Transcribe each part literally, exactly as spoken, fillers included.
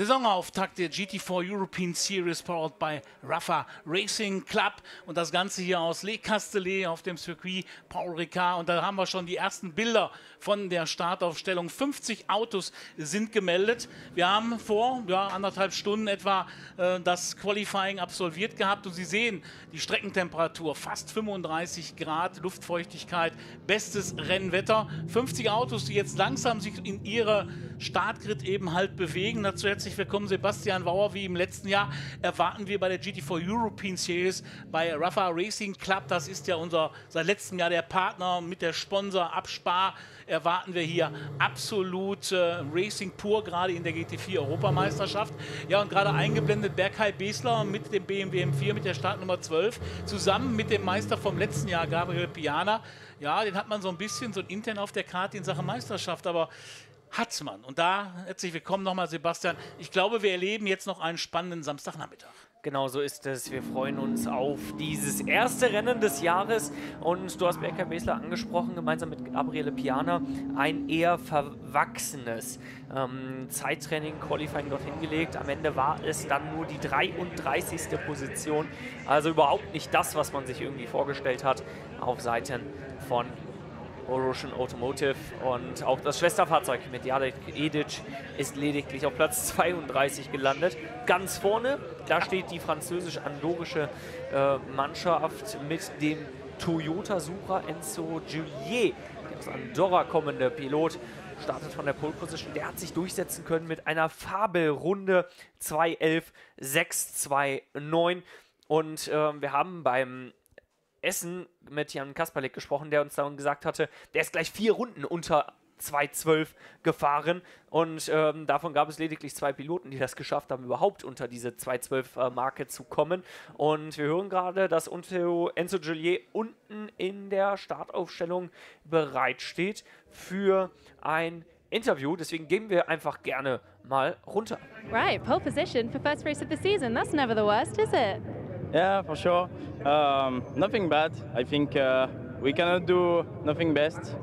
Saisonauftakt der G T vier European Series powered by Rafa Racing Club und das Ganze hier aus Les Castellets auf dem Circuit Paul Ricard. Und da haben wir schon die ersten Bilder von der Startaufstellung. fünfzig Autos sind gemeldet. Wir haben vor ja, anderthalb Stunden etwa äh, das Qualifying absolviert gehabt und Sie sehen die Streckentemperatur, fast fünfunddreißig Grad, Luftfeuchtigkeit, bestes Rennwetter. fünfzig Autos, die jetzt langsam sich in ihre Startgrid eben halt bewegen. Dazu herzlich willkommen Sebastian Wauer. Wie im letzten Jahr erwarten wir bei der G T vier European Series bei Rafa Racing Club, das ist ja unser seit letztem Jahr der Partner mit der Sponsor Abspar, erwarten wir hier absolut äh, Racing pur, gerade in der G T vier Europameisterschaft. Ja, und gerade eingeblendet Berkay Besler mit dem B M W M vier, mit der Startnummer zwölf, zusammen mit dem Meister vom letzten Jahr, Gabriel Piana. Ja, den hat man so ein bisschen so intern auf der Karte in Sachen Meisterschaft, aber hat man. Und da herzlich willkommen nochmal, Sebastian. Ich glaube, wir erleben jetzt noch einen spannenden Samstagnachmittag. Genau so ist es. Wir freuen uns auf dieses erste Rennen des Jahres. Und du hast Berkay Besler angesprochen, gemeinsam mit Gabriele Piana, ein eher verwachsenes ähm, Zeittraining, Qualifying dort hingelegt. Am Ende war es dann nur die dreiunddreißigste Position. Also überhaupt nicht das, was man sich irgendwie vorgestellt hat, auf Seiten von Orotion Automotive, und auch das Schwesterfahrzeug mit Jadek Edic ist lediglich auf Platz zweiunddreißig gelandet. Ganz vorne, da steht die französisch-andorische äh, Mannschaft mit dem Toyota Supra. Enzo Julier, der aus Andorra kommende Pilot, startet von der Pole Position. Der hat sich durchsetzen können mit einer Fabelrunde zwei elf sechs zwei neun, und äh, wir haben beim Essen mit Jan Kasperlik gesprochen, der uns dann gesagt hatte, der ist gleich vier Runden unter zwei zwölf gefahren, und ähm, davon gab es lediglich zwei Piloten, die das geschafft haben, überhaupt unter diese zwei zwölf äh, Marke zu kommen. Und wir hören gerade, dass Enzo Julier unten in der Startaufstellung bereitsteht für ein Interview, deswegen gehen wir einfach gerne mal runter. Right, pole position for first race of the season, that's never the worst, is it? Yeah, for sure. Um, nothing bad. I think uh, we cannot do nothing best.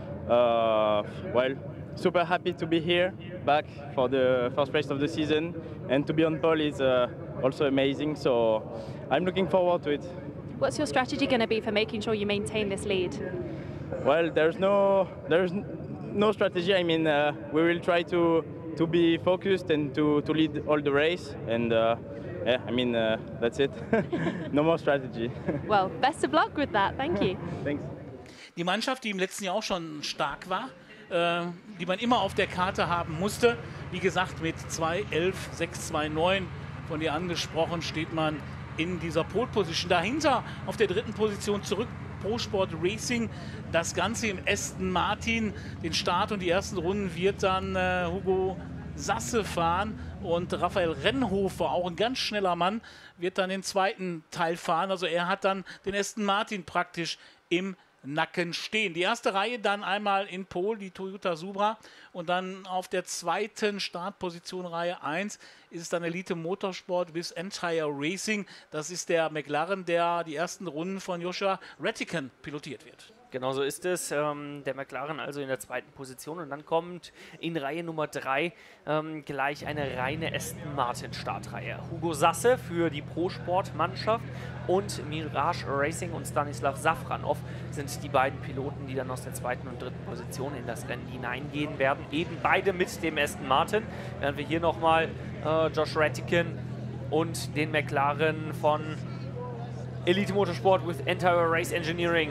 Uh, well, super happy to be here, back for the first race of the season, and to be on pole is uh, also amazing. So I'm looking forward to it. What's your strategy going to be for making sure you maintain this lead? Well, there's no there's no strategy. I mean, uh, we will try to to be focused and to to lead all the race, and. Uh, Yeah, I mean, uh, that's it. No more strategy. Well, best of luck with that. Thank you. Thanks. Die Mannschaft, die im letzten Jahr auch schon stark war, äh, die man immer auf der Karte haben musste, wie gesagt mit zwei elf sechs zwei neun, von dir angesprochen, steht man in dieser Pole Position. Dahinter auf der dritten Position zurück Pro Sport Racing, das Ganze im Aston Martin. Den Start und die ersten Runden wird dann äh, Hugo Sasse fahren, und Raphael Rennhofer, auch ein ganz schneller Mann, wird dann den zweiten Teil fahren. Also er hat dann den Aston Martin praktisch im Nacken stehen. Die erste Reihe dann einmal in Pole, die Toyota Supra, und dann auf der zweiten Startposition Reihe eins ist es dann Elite Motorsport bis Entire Racing. Das ist der McLaren, der die ersten Runden von Joshua Retican pilotiert wird. Genau so ist es. Ähm, der McLaren also in der zweiten Position, und dann kommt in Reihe Nummer drei ähm, gleich eine reine Aston Martin Startreihe. Hugo Sasse für die Pro-Sport-Mannschaft und Mirage Racing und Stanislav Safranov sind die beiden Piloten, die dann aus der zweiten und dritten Position in das Rennen hineingehen werden. Eben beide mit dem Aston Martin. Während wir hier nochmal äh, Josh Retican und den McLaren von Elite Motorsport with Entire Race Engineering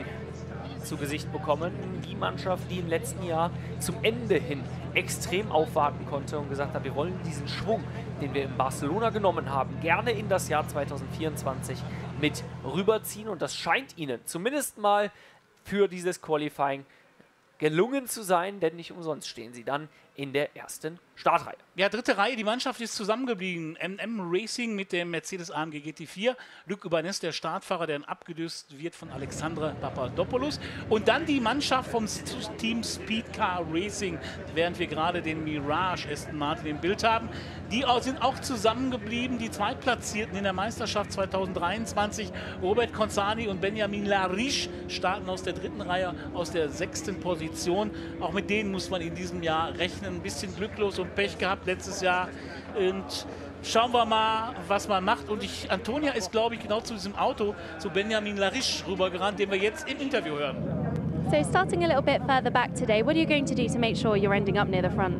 zu Gesicht bekommen. Die Mannschaft, die im letzten Jahr zum Ende hin extrem aufwarten konnte und gesagt hat, wir wollen diesen Schwung, den wir in Barcelona genommen haben, gerne in das Jahr zweitausendvierundzwanzig mit rüberziehen. Und das scheint ihnen zumindest mal für dieses Qualifying gelungen zu sein, denn nicht umsonst stehen sie dann in der ersten Startreihe. Ja, dritte Reihe, die Mannschaft ist zusammengeblieben. M M Racing mit dem Mercedes A M G G T vier. Luc Urbanes, der Startfahrer, der dann abgedüst wird von Alexandre Papadopoulos. Und dann die Mannschaft vom Team Speedcar Racing, während wir gerade den Mirage Aston Martin im Bild haben. Die sind auch zusammengeblieben, die Zweitplatzierten in der Meisterschaft zweitausenddreiundzwanzig. Robert Consani und Benjamin Lariche starten aus der dritten Reihe, aus der sechsten Position. Auch mit denen muss man in diesem Jahr rechnen. ein bisschen glücklos und Pech gehabt letztes Jahr. Und schauen wir mal, was man macht. Und ich, Antonia ist, glaube ich, genau zu diesem Auto, zu Benjamin Lariche rübergerannt, den wir jetzt im Interview hören. So starting a little bit further back today, what are you going to do to make sure you're ending up near the front?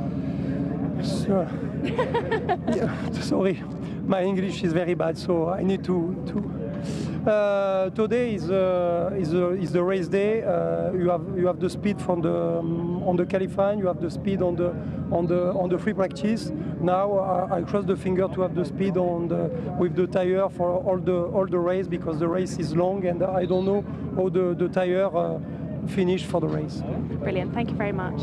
So, yeah, sorry, my English is very bad, so I need to. to uh, today is uh, is, uh, is the race day. Uh, you have you have the speed from the um, on the qualifying. You have the speed on the on the on the free practice. Now uh, I cross the finger to have the speed on the with the tire for all the all the race, because the race is long and I don't know how the the tire uh, finish for the race. Brilliant, thank you very much.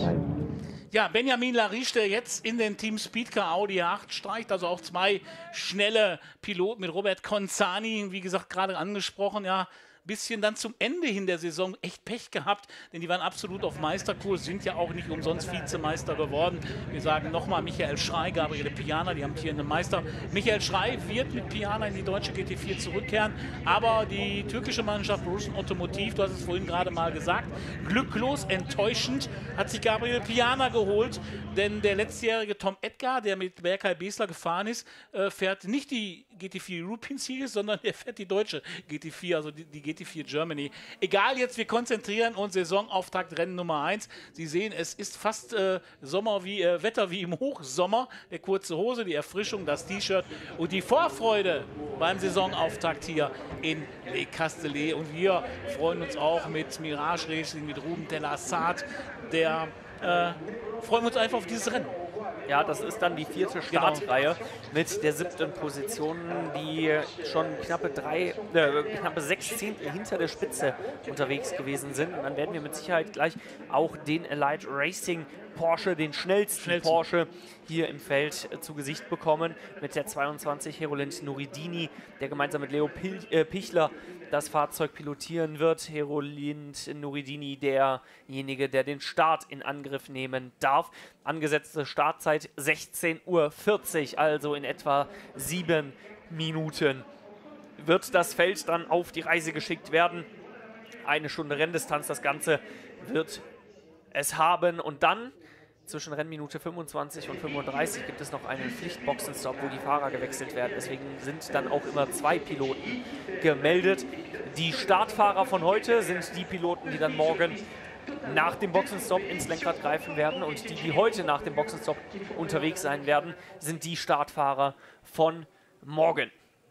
Ja, Benjamin Lariche, der jetzt in den Team Speedcar Audi acht steigt, also auch zwei schnelle Piloten mit Robert Conzani, wie gesagt, gerade angesprochen, ja, bisschen dann zum Ende hin der Saison echt Pech gehabt, denn die waren absolut auf Meisterkurs, sind ja auch nicht umsonst Vizemeister geworden. Wir sagen nochmal Michael Schrey, Gabriele Piana, die amtierenden Meister. Michael Schrey wird mit Piana in die deutsche G T vier zurückkehren, aber die türkische Mannschaft Russian Automotive, du hast es vorhin gerade mal gesagt, glücklos, enttäuschend hat sich Gabriele Piana geholt, denn der letztjährige Tom Edgar, der mit Berkay Besler gefahren ist, fährt nicht die G T vier European Series, sondern er fährt die deutsche G T vier, also die, die G T vier Germany. Egal, jetzt wir konzentrieren uns Saisonauftakt Rennen Nummer eins. Sie sehen, es ist fast äh, Sommer wie äh, Wetter wie im Hochsommer. Der kurze Hose, die Erfrischung, das T-Shirt und die Vorfreude beim Saisonauftakt hier in Le Castellet. Und wir freuen uns auch mit Mirage Racing, mit Ruben Telassat, der äh, freuen wir uns einfach auf dieses Rennen. Ja, das ist dann die vierte Startreihe genau. mit der siebten Position, die schon knappe drei, äh, knappe sechs Zehntel hinter der Spitze unterwegs gewesen sind. Und dann werden wir mit Sicherheit gleich auch den Elite Racing Porsche, den schnellsten, schnellsten Porsche hier im Feld äh, zu Gesicht bekommen. Mit der zweiundzwanzig Herolind Nuridini, der gemeinsam mit Leo Pil äh, Pichler das Fahrzeug pilotieren wird. Herolind Nuridini, derjenige, der den Start in Angriff nehmen darf. Angesetzte Startzeit sechzehn Uhr vierzig, also in etwa sieben Minuten. Wird das Feld dann auf die Reise geschickt werden. Eine Stunde Renndistanz, das Ganze wird es haben. Und dann zwischen Rennminute fünfundzwanzig und fünfunddreißig gibt es noch einen Pflichtboxenstopp, wo die Fahrer gewechselt werden. Deswegen sind dann auch immer zwei Piloten gemeldet. Die Startfahrer von heute sind die Piloten, die dann morgen nach dem Boxenstopp ins Lenkrad greifen werden. Und die, die heute nach dem Boxenstopp unterwegs sein werden, sind die Startfahrer von morgen.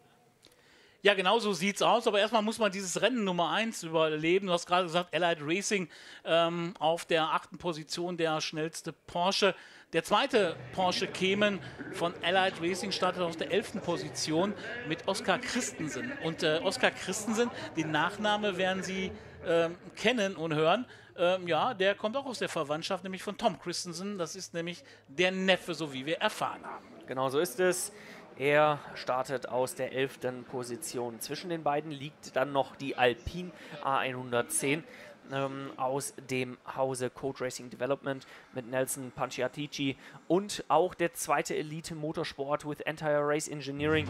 Ja, genau so sieht es aus, aber erstmal muss man dieses Rennen Nummer eins überleben. Du hast gerade gesagt, Elite Racing ähm, auf der achten Position, der schnellste Porsche. Der zweite Porsche Cayman von Elite Racing startet auf der elften Position mit Oskar Christensen. Und äh, Oskar Christensen, den Nachname werden Sie äh, kennen und hören. Ähm, ja, der kommt auch aus der Verwandtschaft, nämlich von Tom Christensen. Das ist nämlich der Neffe, so wie wir erfahren haben. Genau so ist es. Er startet aus der elften Position. Zwischen den beiden liegt dann noch die Alpine A hundertzehn ähm, aus dem Hause Code Racing Development mit Nelson Panciatici und auch der zweite Elite Motorsport with Entire Race Engineering.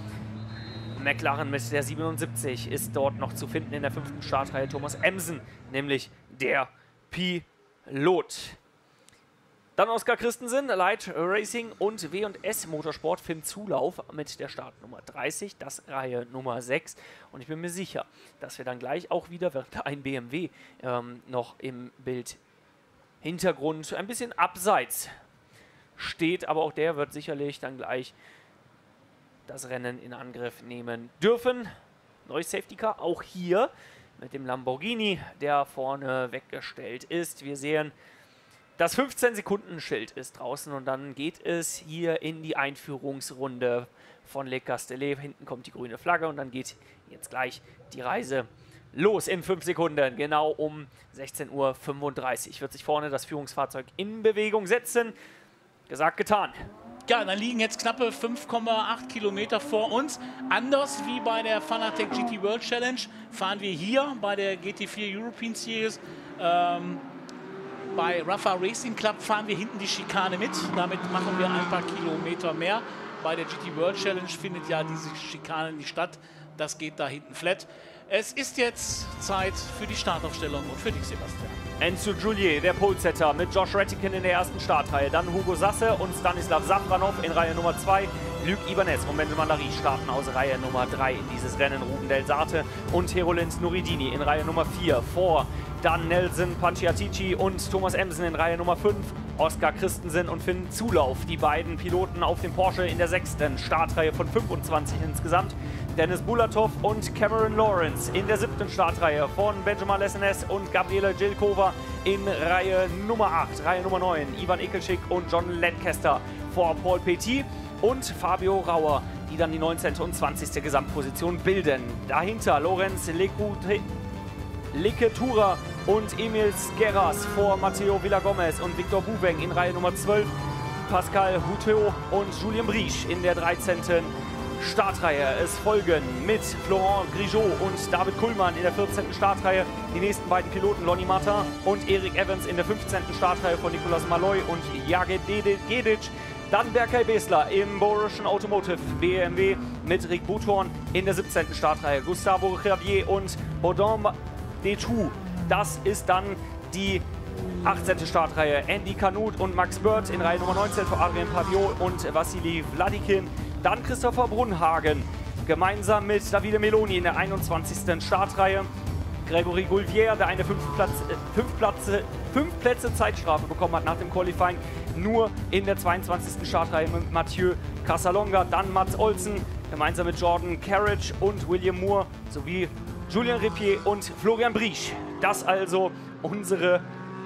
McLaren mit der siebenundsiebzig ist dort noch zu finden in der fünften Startreihe. Thomas Emsen, nämlich der Pilot. Dann Oskar Christensen, Elite Racing und W und S Motorsport, Finn Zulauf mit der Startnummer dreißig, das Reihe Nummer sechs. Und ich bin mir sicher, dass wir dann gleich auch wieder, wird ein B M W ähm, noch im Bild Hintergrund ein bisschen abseits steht, aber auch der wird sicherlich dann gleich das Rennen in Angriff nehmen dürfen. Neues Safety Car, auch hier mit dem Lamborghini, der vorne weggestellt ist. Wir sehen, das fünfzehn Sekunden Schild ist draußen und dann geht es hier in die Einführungsrunde von Le Castellet. Hinten kommt die grüne Flagge und dann geht jetzt gleich die Reise los in fünf Sekunden. Genau um sechzehn Uhr fünfunddreißig wird sich vorne das Führungsfahrzeug in Bewegung setzen. Gesagt, getan. Ja, dann liegen jetzt knappe fünf Komma acht Kilometer vor uns. Anders wie bei der Fanatec G T World Challenge fahren wir hier bei der G T vier European Series ähm, bei Rafa Racing Club fahren wir hinten die Schikane mit. Damit machen wir ein paar Kilometer mehr. Bei der G T World Challenge findet ja diese Schikane nicht statt. Das geht da hinten flat. es ist jetzt Zeit für die Startaufstellung und für dich, Sebastian. Enzo Giulier, der Polesetter, mit Josh Rettiken in der ersten Startreihe. Dann Hugo Sasse und Stanislav Safranov in Reihe Nummer zwei. Luc Ibanez und Benjamin Larry starten aus Reihe Nummer drei in dieses Rennen. Ruben Del Sarte und Herolins Nuridini in Reihe Nummer vier. Vor dann Nelson Panciatici und Thomas Emsen in Reihe Nummer fünf. Oskar Christensen und Finn Zulauf, die beiden Piloten auf dem Porsche in der sechsten Startreihe von fünfundzwanzig insgesamt. Dennis Bulatov und Cameron Lawrence in der siebten Startreihe von Benjamin Lessenes und Gabriela Jelkova in Reihe Nummer acht. Reihe Nummer neun, Ivan Ekelschik und John Lancaster vor Paul Petit und Fabio Rauer, die dann die neunzehnte und zwanzigste Gesamtposition bilden. Dahinter Lorenz Leketura und Emil Skeras vor Matteo Villagomez und Victor Boubeng in Reihe Nummer zwölf. Pascal Houteau und Julien Brich in der dreizehnten Startreihe. Es folgen mit Florent Grigeot und David Kuhlmann in der vierzehnten Startreihe die nächsten beiden Piloten Lonnie Martin und Eric Evans in der fünfzehnten Startreihe von Nicolas Malloy und Jage Gedic. Dann Berkay Besler im Borian Automotive B M W mit Rick Buthorn in der siebzehnten Startreihe. Gustavo Javier und Baudin Detou. Das ist dann die achtzehnte Startreihe. Andy Kanut und Max Bird in Reihe Nummer neunzehn vor Adrien Paviot und Vassili Vladikin. Dann Christopher Brunhagen gemeinsam mit Davide Meloni in der einundzwanzigsten Startreihe. Gregory Gouvier, der eine fünf, Platz, äh, fünf, Plätze, fünf Plätze Zeitstrafe bekommen hat nach dem Qualifying, nur in der zweiundzwanzigsten Startreihe mit Mathieu Casalonga. Dann Mats Olsen gemeinsam mit Jordan Carriage und William Moore sowie Julien Ripier und Florian Brich. Das also unsere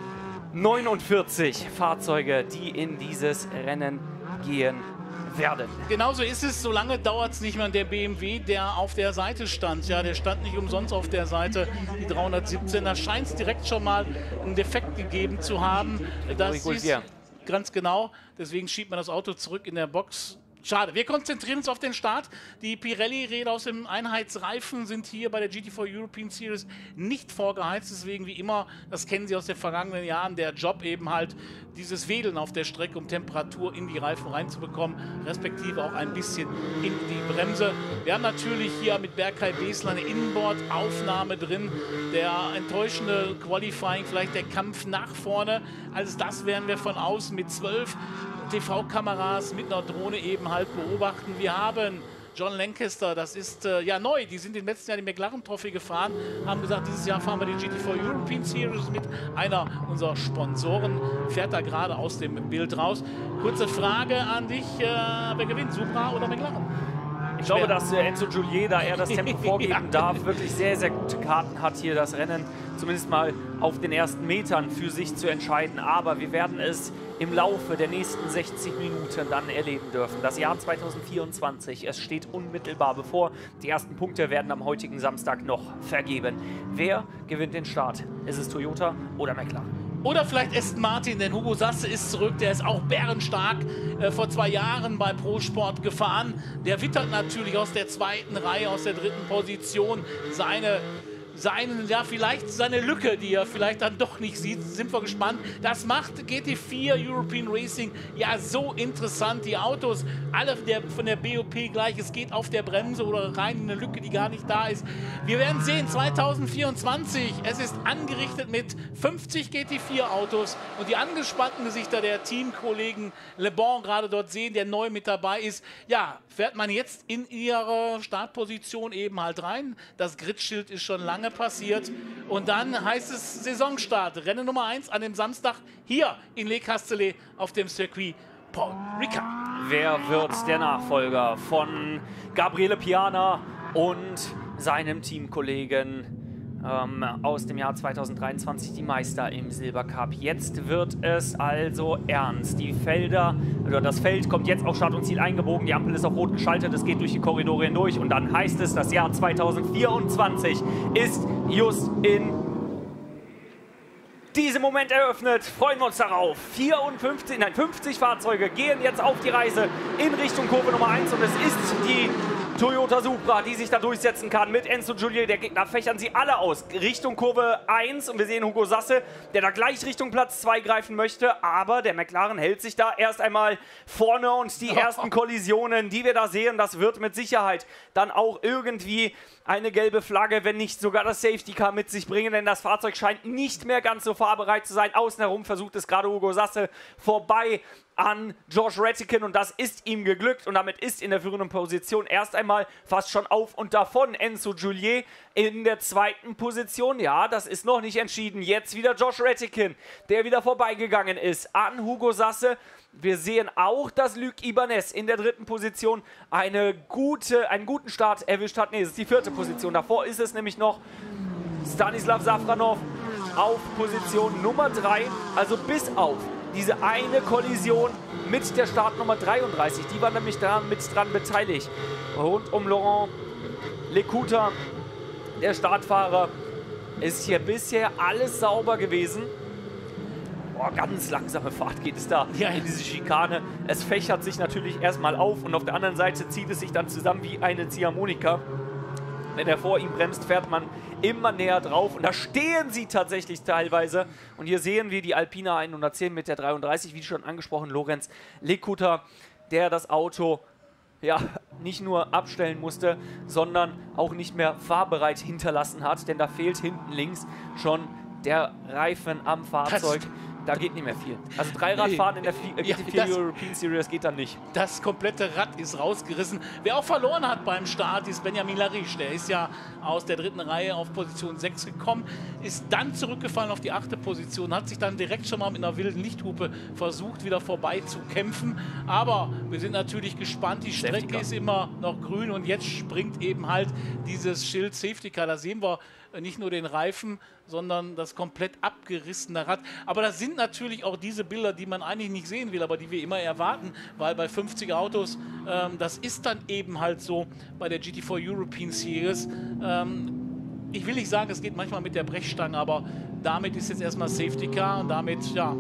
neunundvierzig Fahrzeuge, die in dieses Rennen gehen werden. Genauso ist es, solange dauert es nicht mehr. Der B M W, der auf der Seite stand, ja, der stand nicht umsonst auf der Seite, die dreihundertsiebzehn, da scheint es direkt schon mal einen Defekt gegeben zu haben. Das ist ganz genau, deswegen schiebt man das Auto zurück in der Box. Schade. Wir konzentrieren uns auf den Start. Die Pirelli-Räder aus dem Einheitsreifen sind hier bei der G T vier European Series nicht vorgeheizt. Deswegen wie immer, das kennen Sie aus den vergangenen Jahren, der Job eben halt dieses Wedeln auf der Strecke, um Temperatur in die Reifen reinzubekommen, respektive auch ein bisschen in die Bremse. Wir haben natürlich hier mit Berkay Besler eine Inboard-Aufnahme drin. Der enttäuschende Qualifying, vielleicht der Kampf nach vorne. Also das werden wir von außen mit zwölf T V-Kameras mit einer Drohne eben halt beobachten. Wir haben John Lancaster, das ist äh, ja neu, die sind im letzten Jahr die McLaren Trophy gefahren, haben gesagt, dieses Jahr fahren wir die G T vier European Series mit. Einer unserer Sponsoren fährt da gerade aus dem Bild raus. Kurze Frage an dich, äh, wer gewinnt, Supra oder McLaren? Ich glaube, dass äh, Enzo Giulier, da er das Tempo vorgeben ja. darf, wirklich sehr, sehr gute Karten hat, hier das Rennen zumindest mal auf den ersten Metern für sich zu entscheiden. Aber wir werden es im Laufe der nächsten sechzig Minuten dann erleben dürfen. Das Jahr zweitausendvierundzwanzig, es steht unmittelbar bevor. Die ersten Punkte werden am heutigen Samstag noch vergeben. Wer gewinnt den Start? Ist es Toyota oder McLaren? Oder vielleicht Aston Martin, denn Hugo Sasse ist zurück, der ist auch bärenstark äh, vor zwei Jahren bei Pro Sport gefahren. Der wittert natürlich aus der zweiten Reihe, aus der dritten Position seine... Seinen, ja, vielleicht seine Lücke, die er vielleicht dann doch nicht sieht. Sind wir gespannt. Das macht G T vier European Racing ja so interessant. Die Autos, alle der, von der B O P gleich. Es geht auf der Bremse oder rein in eine Lücke, die gar nicht da ist. Wir werden sehen, zweitausendvierundzwanzig. Es ist angerichtet mit fünfzig G T vier Autos. Und die angespannten Gesichter der Teamkollegen Le Bon gerade dort sehen, der neu mit dabei ist. Ja, fährt man jetzt in ihre Startposition eben halt rein. Das Gridschild ist schon lange passiert und dann heißt es Saisonstart, Rennen Nummer eins an dem Samstag hier in Le Castellet auf dem Circuit Paul Ricard. Wer wird der Nachfolger von Gabriele Piana und seinem Teamkollegen ähm, aus dem Jahr zweitausenddreiundzwanzig, die Meister im Silbercup? Jetzt wird es also ernst. Die Felder, oder das Feld kommt jetzt auf Start und Ziel eingebogen, die Ampel ist auf Rot geschaltet, es geht durch die Korridore hindurch und dann heißt es, das Jahr zweitausendvierundzwanzig ist just in diesem Moment eröffnet. Freuen wir uns darauf. vierundfünfzig, nein, fünfzig Fahrzeuge gehen jetzt auf die Reise in Richtung Kurve Nummer eins und es ist die Toyota Supra, die sich da durchsetzen kann mit Enzo Giulier. Der Gegner fächern sie alle aus. Richtung Kurve eins und wir sehen Hugo Sasse, der da gleich Richtung Platz zwei greifen möchte. Aber der McLaren hält sich da erst einmal vorne und die ersten Kollisionen, die wir da sehen, das wird mit Sicherheit dann auch irgendwie eine gelbe Flagge, wenn nicht sogar das Safety Car mit sich bringen, denn das Fahrzeug scheint nicht mehr ganz so fahrbereit zu sein. Außen herum versucht es gerade Hugo Sasse vorbei an Josh Rettigan und das ist ihm geglückt und damit ist in der führenden Position erst einmal fast schon auf und davon Enzo Giulier in der zweiten Position. Ja, das ist noch nicht entschieden. Jetzt wieder Josh Rettigan, der wieder vorbeigegangen ist an Hugo Sasse. Wir sehen auch, dass Luc Ibanez in der dritten Position eine gute, einen guten Start erwischt hat. Ne, es ist die vierte Position. Davor ist es nämlich noch Stanislav Safranov auf Position Nummer drei. Also bis auf diese eine Kollision mit der Startnummer dreiunddreißig. Die war nämlich da mit dran beteiligt. Rund um Laurent Lecouta, der Startfahrer, ist hier bisher alles sauber gewesen. Oh, ganz langsame Fahrt geht es da ja. in diese Schikane. Es fächert sich natürlich erstmal auf und auf der anderen Seite zieht es sich dann zusammen wie eine Ziehharmonika. Wenn er vor ihm bremst, fährt man immer näher drauf und da stehen sie tatsächlich teilweise. Und hier sehen wir die Alpina hundertzehn mit der dreiunddreißig, wie schon angesprochen, Lorenz Lecouta, der das Auto ja nicht nur abstellen musste, sondern auch nicht mehr fahrbereit hinterlassen hat, denn da fehlt hinten links schon der Reifen am Fahrzeug. Das Da geht nicht mehr viel. Also Dreiradfahren in der G T vier ja, European Series geht dann nicht. Das komplette Rad ist rausgerissen. Wer auch verloren hat beim Start, ist Benjamin Lariche. Der ist ja aus der dritten Reihe auf Position sechs gekommen, ist dann zurückgefallen auf die achte Position, hat sich dann direkt schon mal mit einer wilden Lichthupe versucht, wieder vorbei zu kämpfen. Aber wir sind natürlich gespannt. Die Strecke ist immer noch grün und jetzt springt eben halt dieses Schild Safety Car. Da sehen wir nicht nur den Reifen, sondern das komplett abgerissene Rad. Aber das sind natürlich auch diese Bilder, die man eigentlich nicht sehen will, aber die wir immer erwarten, weil bei fünfziger Autos, ähm, das ist dann eben halt so bei der G T vier European Series. Ähm, ich will nicht sagen, es geht manchmal mit der Brechstange, aber damit ist jetzt erstmal Safety Car und damit, ja,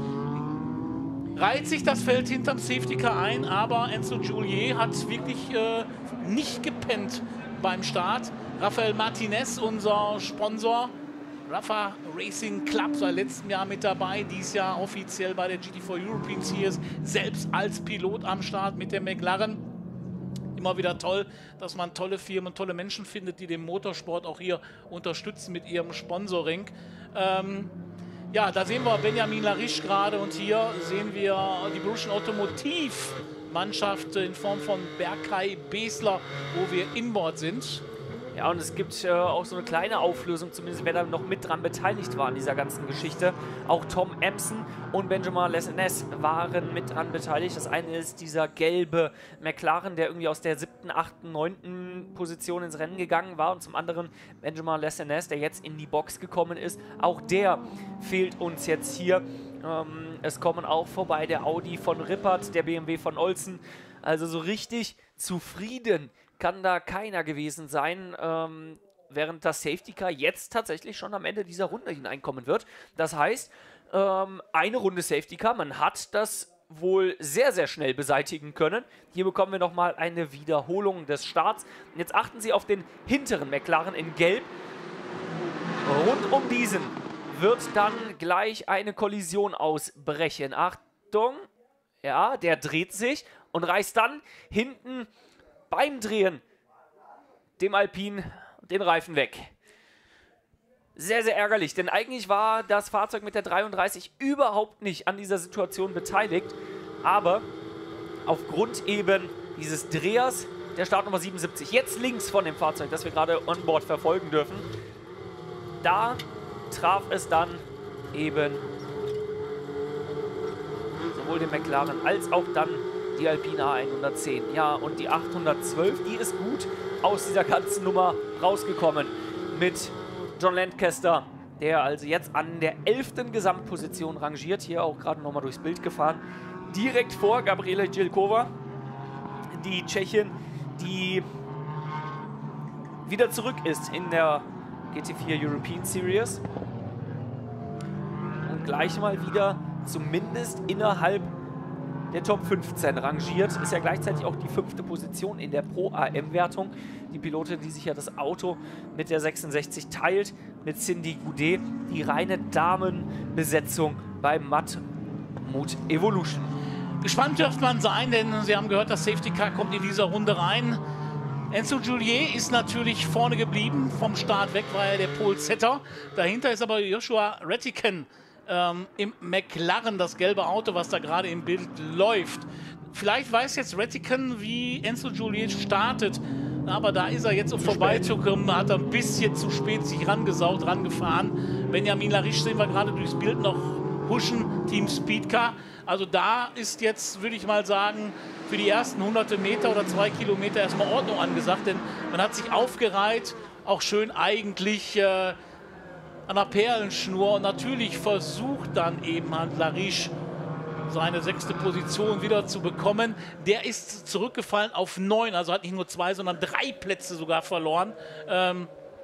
reiht sich das Feld hinterm Safety Car ein, aber Enzo Giulier hat wirklich äh, nicht gepennt beim Start. Rafael Martinez, unser Sponsor, Rafa Racing Club, seit letztem Jahr mit dabei, dieses Jahr offiziell bei der G T vier European Series, selbst als Pilot am Start mit der McLaren. Immer wieder toll, dass man tolle Firmen, tolle Menschen findet, die den Motorsport auch hier unterstützen mit ihrem Sponsoring. Ähm, ja, da sehen wir Benjamin Lariche gerade und hier sehen wir die Borussia Automotiv Mannschaft in Form von Berkay Besler, wo wir inboard sind. Ja, und es gibt äh, auch so eine kleine Auflösung, zumindest wer da noch mit dran beteiligt war an dieser ganzen Geschichte. Auch Tom Empson und Benjamin Lessines waren mit dran beteiligt. Das eine ist dieser gelbe McLaren, der irgendwie aus der siebten, achten, neunten Position ins Rennen gegangen war. Und zum anderen Benjamin Lessines, der jetzt in die Box gekommen ist. Auch der fehlt uns jetzt hier. Ähm, es kommen auch vorbei der Audi von Rippert, der B M W von Olsen. Also so richtig zufrieden kann da keiner gewesen sein, ähm, während das Safety Car jetzt tatsächlich schon am Ende dieser Runde hineinkommen wird. Das heißt, ähm, eine Runde Safety Car, man hat das wohl sehr, sehr schnell beseitigen können. Hier bekommen wir nochmal eine Wiederholung des Starts. Und jetzt achten Sie auf den hinteren McLaren in Gelb. Rund um diesen wird dann gleich eine Kollision ausbrechen. Achtung, ja, der dreht sich und reißt dann hinten beim Drehen dem Alpine den Reifen weg. Sehr, sehr ärgerlich, denn eigentlich war das Fahrzeug mit der dreiunddreißig überhaupt nicht an dieser Situation beteiligt, aber aufgrund eben dieses Drehers der Startnummer siebenundsiebzig, jetzt links von dem Fahrzeug, das wir gerade on board verfolgen dürfen, da traf es dann eben sowohl den McLaren als auch dann die Alpine hundertzehn. Ja, und die achthundertzwölf, die ist gut aus dieser ganzen Nummer rausgekommen mit John Lancaster, der also jetzt an der elften Gesamtposition rangiert. Hier auch gerade nochmal durchs Bild gefahren. Direkt vor Gabriela Jelkova, die Tschechin, die wieder zurück ist in der G T vier European Series. Und gleich mal wieder zumindest innerhalb der Top fünfzehn rangiert. Ist ja gleichzeitig auch die fünfte Position in der Pro-A M-Wertung. Die Pilotin, die sich ja das Auto mit der sechsundsechzig teilt, mit Cindy Goudet. Die reine Damenbesetzung bei Mattmut Evolution. Gespannt dürfte man sein, denn Sie haben gehört, das Safety Car kommt in dieser Runde rein. Enzo Giulier ist natürlich vorne geblieben. Vom Start weg war er der Pole-Setter. Dahinter ist aber Joshua Reticken ähm, im McLaren, das gelbe Auto, was da gerade im Bild läuft. Vielleicht weiß jetzt Reticken, wie Enzo Giulier startet. Aber da ist er jetzt, um vorbeizukommen, hat er ein bisschen zu spät sich rangesaugt, rangefahren. Benjamin Lariche sehen wir gerade durchs Bild noch huschen, Team Speedcar. Also da ist jetzt, würde ich mal sagen, für die ersten hunderte Meter oder zwei Kilometer erstmal Ordnung angesagt, denn man hat sich aufgereiht, auch schön eigentlich äh, an der Perlenschnur, und natürlich versucht dann eben halt Lariche seine sechste Position wieder zu bekommen. Der ist zurückgefallen auf neun, also hat nicht nur zwei, sondern drei Plätze sogar verloren. Ähm,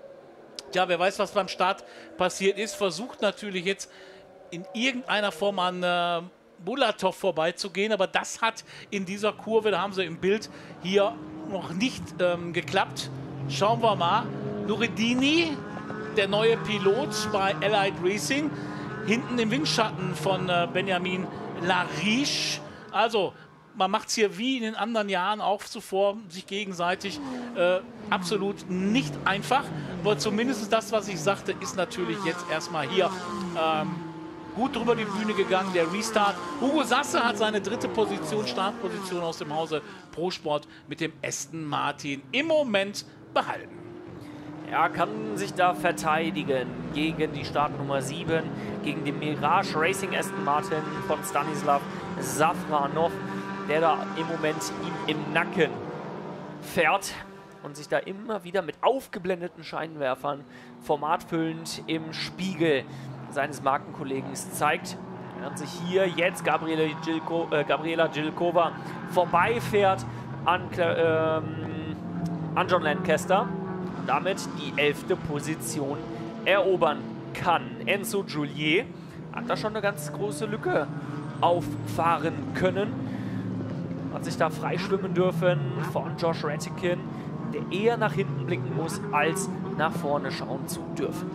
ja, wer weiß, was beim Start passiert ist, versucht natürlich jetzt in irgendeiner Form an äh, Bulatov vorbeizugehen, aber das hat in dieser Kurve, da haben sie im Bild hier noch nicht ähm, geklappt. Schauen wir mal. Nureddini, der neue Pilot bei Allied Racing, hinten im Windschatten von äh, Benjamin Lariche. Also man macht es hier wie in den anderen Jahren auch zuvor, sich gegenseitig äh, absolut nicht einfach. Aber zumindest das, was ich sagte, ist natürlich jetzt erstmal hier ähm, gut drüber die Bühne gegangen, der Restart. Hugo Sasse hat seine dritte Position, Startposition aus dem Hause Pro Sport mit dem Aston Martin im Moment behalten. Er kann sich da verteidigen gegen die Startnummer sieben, gegen den Mirage Racing Aston Martin von Stanislav Safranov, der da im Moment ihm im Nacken fährt und sich da immer wieder mit aufgeblendeten Scheinwerfern formatfüllend im Spiegel seines Markenkollegen zeigt, während sich hier jetzt Gabriele Gilko, äh, Gabriela Gilkova vorbeifährt an, ähm, an John Lancaster und damit die elfte Position erobern kann. Enzo Giulier hat da schon eine ganz große Lücke auffahren können, hat sich da freischwimmen dürfen von Josh Reticken, der eher nach hinten blicken muss, als nach vorne schauen zu dürfen.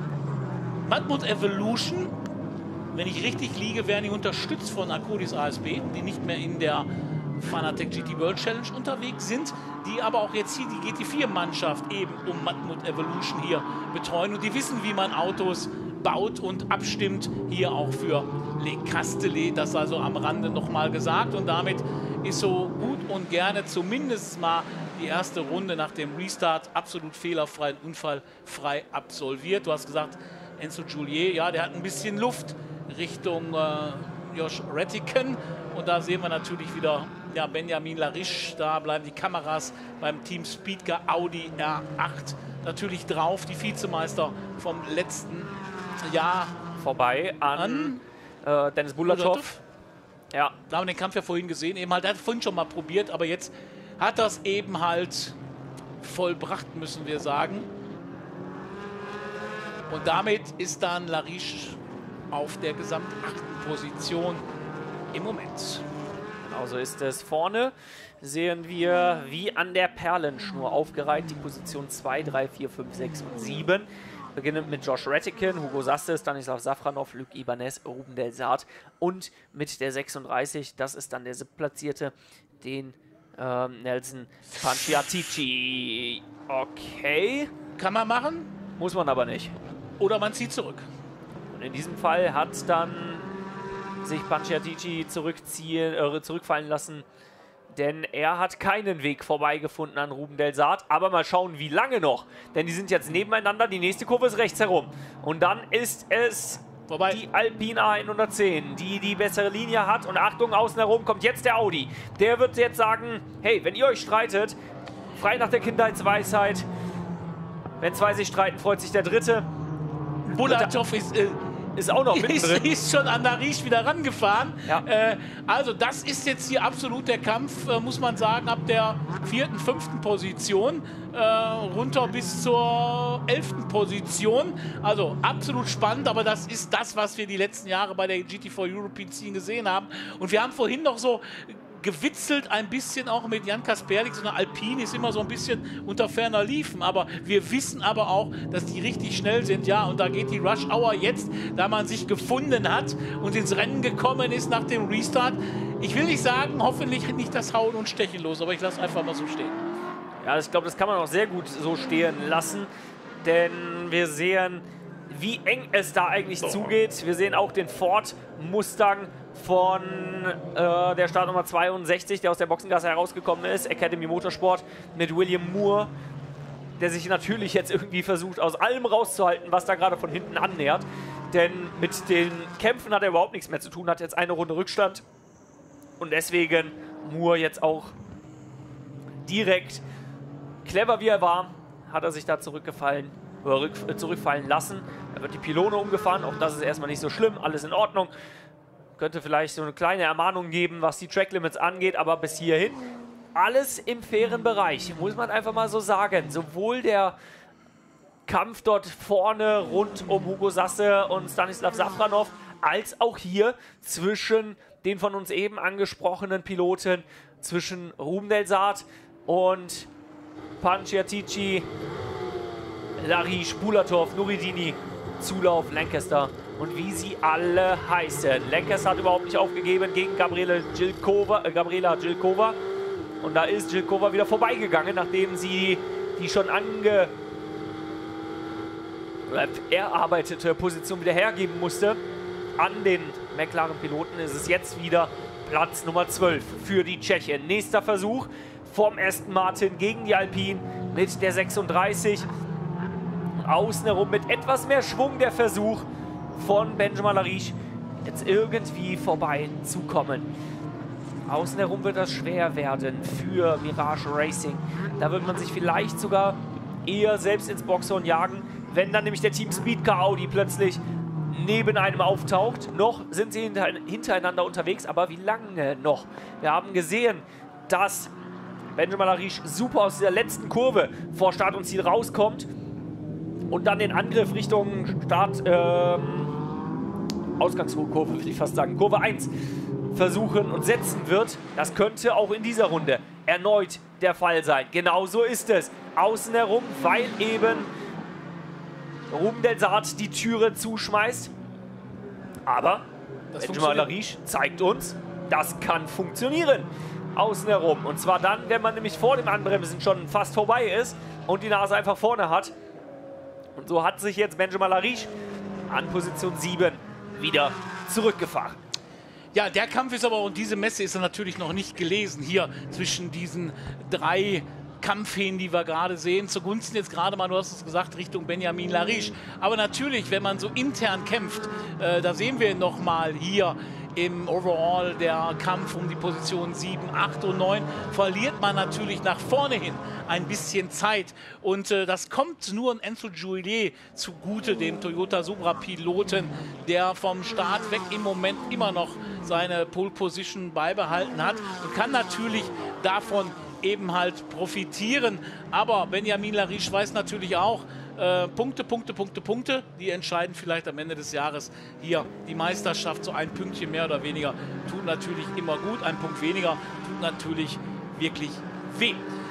Mattmut Evolution, wenn ich richtig liege, werden die unterstützt von Akkodis A S B, die nicht mehr in der Fanatec G T World Challenge unterwegs sind, die aber auch jetzt hier die G T vier Mannschaft eben um Mattmut Evolution hier betreuen, und die wissen, wie man Autos baut und abstimmt, hier auch für Le Castellet, das also am Rande nochmal gesagt, und damit ist so gut und gerne zumindest mal die erste Runde nach dem Restart absolut fehlerfrei und unfallfrei absolviert. Du hast gesagt, Enzo Giulier, ja, der hat ein bisschen Luft Richtung äh, Josh Reticken, und da sehen wir natürlich wieder ja, Benjamin Lariche, da bleiben die Kameras beim Team Speedcar Audi R acht natürlich drauf, die Vizemeister vom letzten Jahr. Vorbei an, an äh, Dennis Bulatov. Ja. Da haben wir den Kampf ja vorhin gesehen, eben halt, der hat vorhin schon mal probiert, aber jetzt hat das eben halt vollbracht, müssen wir sagen. Und damit ist dann Lariche auf der gesamt achten Position im Moment. Genauso ist es. Vorne sehen wir wie an der Perlenschnur aufgereiht die Position zwei, drei, vier, fünf, sechs und sieben. Beginnend mit Josh Reticken, Hugo Sasse, Stanislav Safranov, Luc Ibanez, Ruben Delsart und mit der sechsunddreißig, das ist dann der siebtplatzierte, den ähm, Nelson Panciatici. Okay. Kann man machen. Muss man aber nicht. Oder man zieht zurück. Und in diesem Fall hat dann sich Panciatici zurückziehen, äh, zurückfallen lassen, denn er hat keinen Weg vorbeigefunden an Ruben Delsart. Aber mal schauen, wie lange noch. Denn die sind jetzt nebeneinander, die nächste Kurve ist rechts herum. Und dann ist es Vorbei. Die Alpine A hundertzehn, die die bessere Linie hat. Und Achtung, außen herum kommt jetzt der Audi. Der wird jetzt sagen, hey, wenn ihr euch streitet, frei nach der Kindheitsweisheit, wenn zwei sich streiten, freut sich der Dritte. Bulatov ist, äh, ist auch noch mittendrin. Ist, ist schon an Lariche wieder rangefahren. Ja. Äh, also das ist jetzt hier absolut der Kampf, äh, muss man sagen, ab der vierten, fünften Position äh, runter bis zur elften Position. Also absolut spannend, aber das ist das, was wir die letzten Jahre bei der G T vier European Scene gesehen haben. Und wir haben vorhin noch so gewitzelt ein bisschen auch mit Jan Kasperlik, so eine Alpine ist immer so ein bisschen unter ferner Liefen, aber wir wissen aber auch, dass die richtig schnell sind, ja, und da geht die Rush Hour jetzt, da man sich gefunden hat und ins Rennen gekommen ist nach dem Restart. Ich will nicht sagen, hoffentlich nicht das Hauen und Stechen los, aber ich lasse einfach mal so stehen. Ja, ich glaube, das kann man auch sehr gut so stehen lassen, denn wir sehen, wie eng es da eigentlich oh. zugeht. Wir sehen auch den Ford Mustang von äh, der Startnummer zweiundsechzig, der aus der Boxengasse herausgekommen ist, Academy Motorsport mit William Moore, der sich natürlich jetzt irgendwie versucht, aus allem rauszuhalten, was da gerade von hinten annähert. Denn mit den Kämpfen hat er überhaupt nichts mehr zu tun, hat jetzt eine Runde Rückstand. Und deswegen Moore jetzt auch direkt, clever wie er war, hat er sich da zurückgefallen, oder rück, äh, zurückfallen lassen. Er wird die Pylone umgefahren, auch das ist erstmal nicht so schlimm, alles in Ordnung. Könnte vielleicht so eine kleine Ermahnung geben, was die Tracklimits angeht, aber bis hierhin alles im fairen Bereich, muss man einfach mal so sagen. Sowohl der Kampf dort vorne rund um Hugo Sasse und Stanislav Safranov, als auch hier zwischen den von uns eben angesprochenen Piloten, zwischen Ruben Delsart und Panciatici, Lariche, Bulatov, Nuridini, Zulauf, Lancaster und wie sie alle heißen. Lancaster hat überhaupt nicht aufgegeben gegen Gabriele Gilkova, äh, Gabriela Gilkova. Und da ist Gilkova wieder vorbeigegangen, nachdem sie die schon ange erarbeitete Position wieder hergeben musste. An den McLaren-Piloten ist es jetzt wieder Platz Nummer zwölf für die Tschechien. Nächster Versuch vom Aston Martin gegen die Alpine mit der sechsunddreißig. Außen herum mit etwas mehr Schwung der Versuch von Benjamin Lariche jetzt irgendwie vorbeizukommen. Außen herum wird das schwer werden für Mirage Racing. Da wird man sich vielleicht sogar eher selbst ins Boxhorn jagen, wenn dann nämlich der Team Speedcar Audi plötzlich neben einem auftaucht. Noch sind sie hintereinander unterwegs, aber wie lange noch? Wir haben gesehen, dass Benjamin Lariche super aus dieser letzten Kurve vor Start und Ziel rauskommt und dann den Angriff Richtung Start, ähm, Ausgangskurve, will ich fast sagen, Kurve eins versuchen und setzen wird. Das könnte auch in dieser Runde erneut der Fall sein. Genauso ist es. Außen herum, weil eben Ruben Delsart die Türe zuschmeißt. Aber Benjamin Lariche zeigt uns, das kann funktionieren. Außen herum. Und zwar dann, wenn man nämlich vor dem Anbremsen schon fast vorbei ist und die Nase einfach vorne hat. Und so hat sich jetzt Benjamin Lariche an Position sieben wieder zurückgefahren. Ja, der Kampf ist aber, und diese Messe ist natürlich noch nicht gelesen, hier zwischen diesen drei Kampfhähnen, die wir gerade sehen, zugunsten jetzt gerade mal, du hast es gesagt, Richtung Benjamin Lariche. Aber natürlich, wenn man so intern kämpft, äh, da sehen wir nochmal hier im Overall der Kampf um die Positionen sieben, acht und neun, verliert man natürlich nach vorne hin ein bisschen Zeit. Und äh, das kommt nur an Enzo Giulier zugute, dem Toyota Supra-Piloten, der vom Start weg im Moment immer noch seine Pole Position beibehalten hat und kann natürlich davon eben halt profitieren. Aber Benjamin Lariche weiß natürlich auch, Äh, Punkte, Punkte, Punkte, Punkte, die entscheiden vielleicht am Ende des Jahres hier die Meisterschaft. So ein Pünktchen mehr oder weniger tut natürlich immer gut, ein Punkt weniger tut natürlich wirklich weh.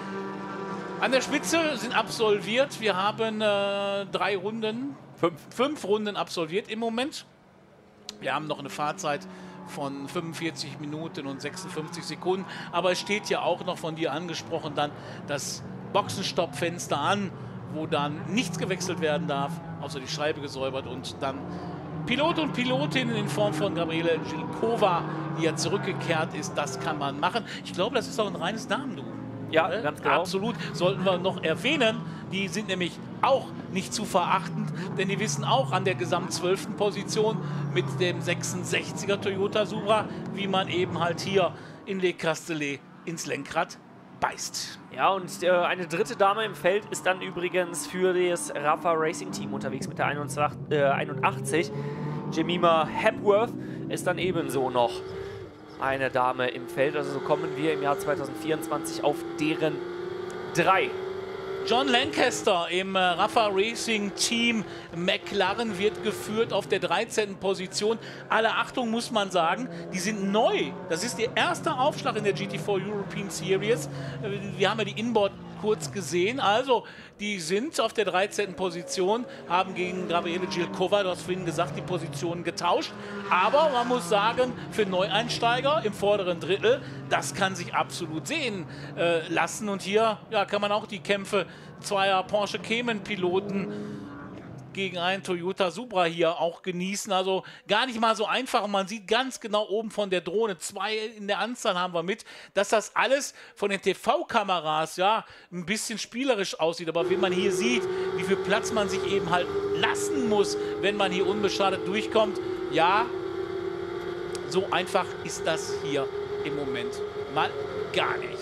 An der Spitze sind absolviert, wir haben äh, drei Runden, fünf. fünf Runden absolviert im Moment. Wir haben noch eine Fahrzeit von fünfundvierzig Minuten und sechsundfünfzig Sekunden, aber es steht ja auch noch von dir angesprochen dann das Boxenstoppfenster an, wo dann nichts gewechselt werden darf, außer die Scheibe gesäubert und dann Pilot und Pilotin in Form von Gabriele Gilkova, die ja zurückgekehrt ist, das kann man machen. Ich glaube, das ist auch ein reines Damenduo. Ja, äh, ganz genau. Absolut, sollten wir noch erwähnen. Die sind nämlich auch nicht zu verachten, denn die wissen auch an der gesamt zwölften Position mit dem sechsundsechziger Toyota Supra, wie man eben halt hier in Le Castellet ins Lenkrad beißt. Ja, und äh, eine dritte Dame im Feld ist dann übrigens für das Rafa Racing Team unterwegs mit der einundachtzig. Jemima Hepworth ist dann ebenso noch eine Dame im Feld. Also so kommen wir im Jahr zweitausendvierundzwanzig auf deren drei. John Lancaster im äh, Rafa Racing Team McLaren wird geführt auf der dreizehnten Position. Alle Achtung, muss man sagen, die sind neu. Das ist ihr erster Aufschlag in der G T vier European Series. Äh, wir haben ja die Inboard kurz gesehen. Also, die sind auf der dreizehnten Position, haben gegen Gabriele Gilkova, du hast vorhin gesagt, die Positionen getauscht. Aber man muss sagen, für Neueinsteiger im vorderen Drittel, das kann sich absolut sehen äh, lassen. Und hier ja, kann man auch die Kämpfe zweier Porsche Cayman-Piloten gegen einen Toyota Supra hier auch genießen. Also gar nicht mal so einfach. Und man sieht ganz genau oben von der Drohne, zwei in der Anzahl haben wir mit, dass das alles von den T V-Kameras ja ein bisschen spielerisch aussieht. Aber wenn man hier sieht, wie viel Platz man sich eben halt lassen muss, wenn man hier unbeschadet durchkommt, ja, so einfach ist das hier im Moment mal gar nicht.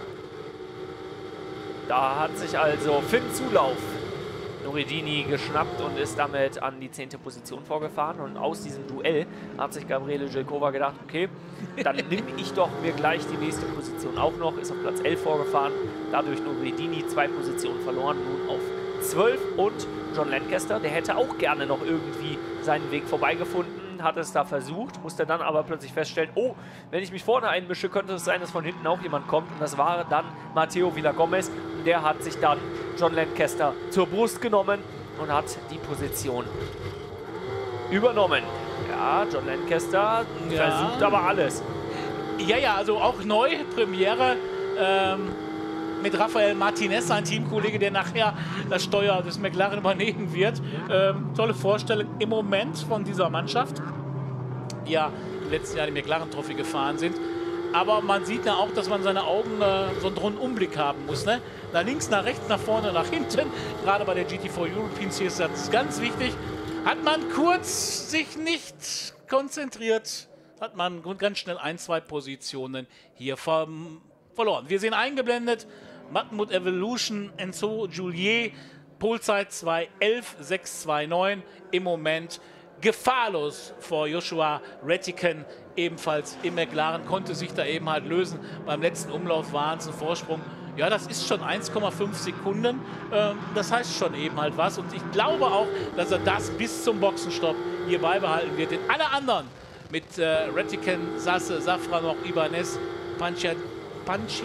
Da hat sich also Finn Zulauf Nureddini geschnappt und ist damit an die zehnte Position vorgefahren. Und aus diesem Duell hat sich Gabriele Gilkova gedacht, okay, dann nehme ich doch mir gleich die nächste Position auch noch. Ist auf Platz elf vorgefahren, dadurch Nureddini zwei Positionen verloren, nun auf zwölf. Und John Lancaster, der hätte auch gerne noch irgendwie seinen Weg vorbeigefunden, hat es da versucht, musste dann aber plötzlich feststellen, oh, wenn ich mich vorne einmische, könnte es sein, dass von hinten auch jemand kommt. Und das war dann Matteo Villagomez. Der hat sich dann John Lancaster zur Brust genommen und hat die Position übernommen. Ja, John Lancaster ja. versucht aber alles. Ja, ja, also auch neu, Premiere ähm, mit Rafael Martinez, ein Teamkollege, der nachher das Steuer des McLaren übernehmen wird. Ähm, tolle Vorstellung im Moment von dieser Mannschaft, die ja im letzten Jahr die McLaren-Trophy gefahren sind. Aber man sieht ja auch, dass man seine Augen äh, so einen Drohnenumblick haben muss. Ne? Nach links, nach rechts, nach vorne, nach hinten. Gerade bei der G T vier European Series, das ist ganz wichtig. Hat man kurz sich nicht konzentriert, hat man ganz schnell ein, zwei Positionen hier vom, verloren. Wir sehen eingeblendet, Matmut Evolution, Enzo Juliet, Polezeit zwei elf sechs zwei neun, im Moment gefahrlos vor Joshua Reticken, ebenfalls im McLaren, konnte sich da eben halt lösen. Beim letzten Umlauf waren es ein Vorsprung. Ja, das ist schon eins Komma fünf Sekunden. Ähm, das heißt schon eben halt was. Und ich glaube auch, dass er das bis zum Boxenstopp hier beibehalten wird. Denn alle anderen mit äh, Reticken, Sasse, Safranov, Ibanez, Panchi, Panchi,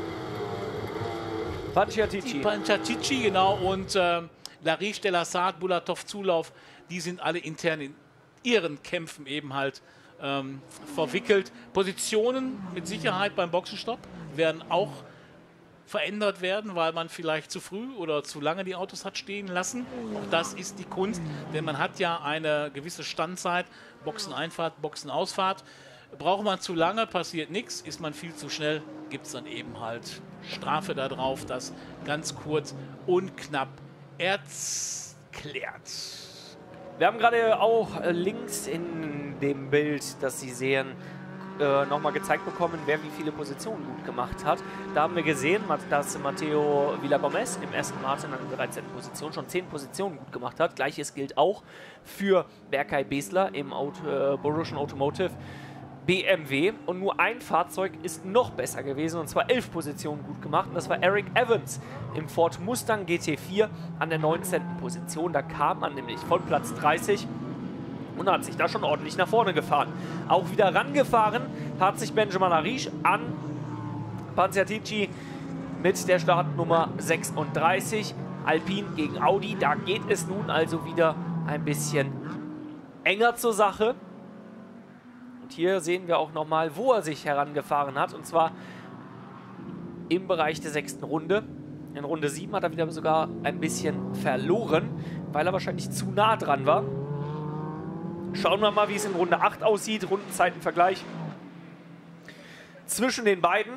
Panciatici. Panciatici, genau. Und äh, Lariche, Delassard, Bulatov, Zulauf, die sind alle intern in ihren Kämpfen eben halt ähm, verwickelt. Positionen mit Sicherheit beim Boxenstopp werden auch verändert werden, weil man vielleicht zu früh oder zu lange die Autos hat stehen lassen. Auch das ist die Kunst, denn man hat ja eine gewisse Standzeit, Boxeneinfahrt, Boxenausfahrt. Braucht man zu lange, passiert nichts. Ist man viel zu schnell, gibt es dann eben halt Strafe darauf, das ganz kurz und knapp erklärt. Wir haben gerade auch links in dem Bild, das Sie sehen, äh, nochmal gezeigt bekommen, wer wie viele Positionen gut gemacht hat. Da haben wir gesehen, dass Matteo Villagomez im ersten Martin an der dreizehnten Position schon zehn Positionen gut gemacht hat. Gleiches gilt auch für Berkay Besler im Auto, äh, Borussian Automotive B M W. Und nur ein Fahrzeug ist noch besser gewesen, und zwar elf Positionen gut gemacht. Und das war Eric Evans im Ford Mustang G T vier an der neunzehnten Position. Da kam man nämlich von Platz dreißig und hat sich da schon ordentlich nach vorne gefahren. Auch wieder rangefahren hat sich Benjamin Lariche an Panciatici mit der Startnummer sechsunddreißig. Alpine gegen Audi. Da geht es nun also wieder ein bisschen enger zur Sache. Und hier sehen wir auch nochmal, wo er sich herangefahren hat. Und zwar im Bereich der sechsten Runde. In Runde sieben hat er wieder sogar ein bisschen verloren, weil er wahrscheinlich zu nah dran war. Schauen wir mal, wie es in Runde acht aussieht. Rundenzeitenvergleich zwischen den beiden.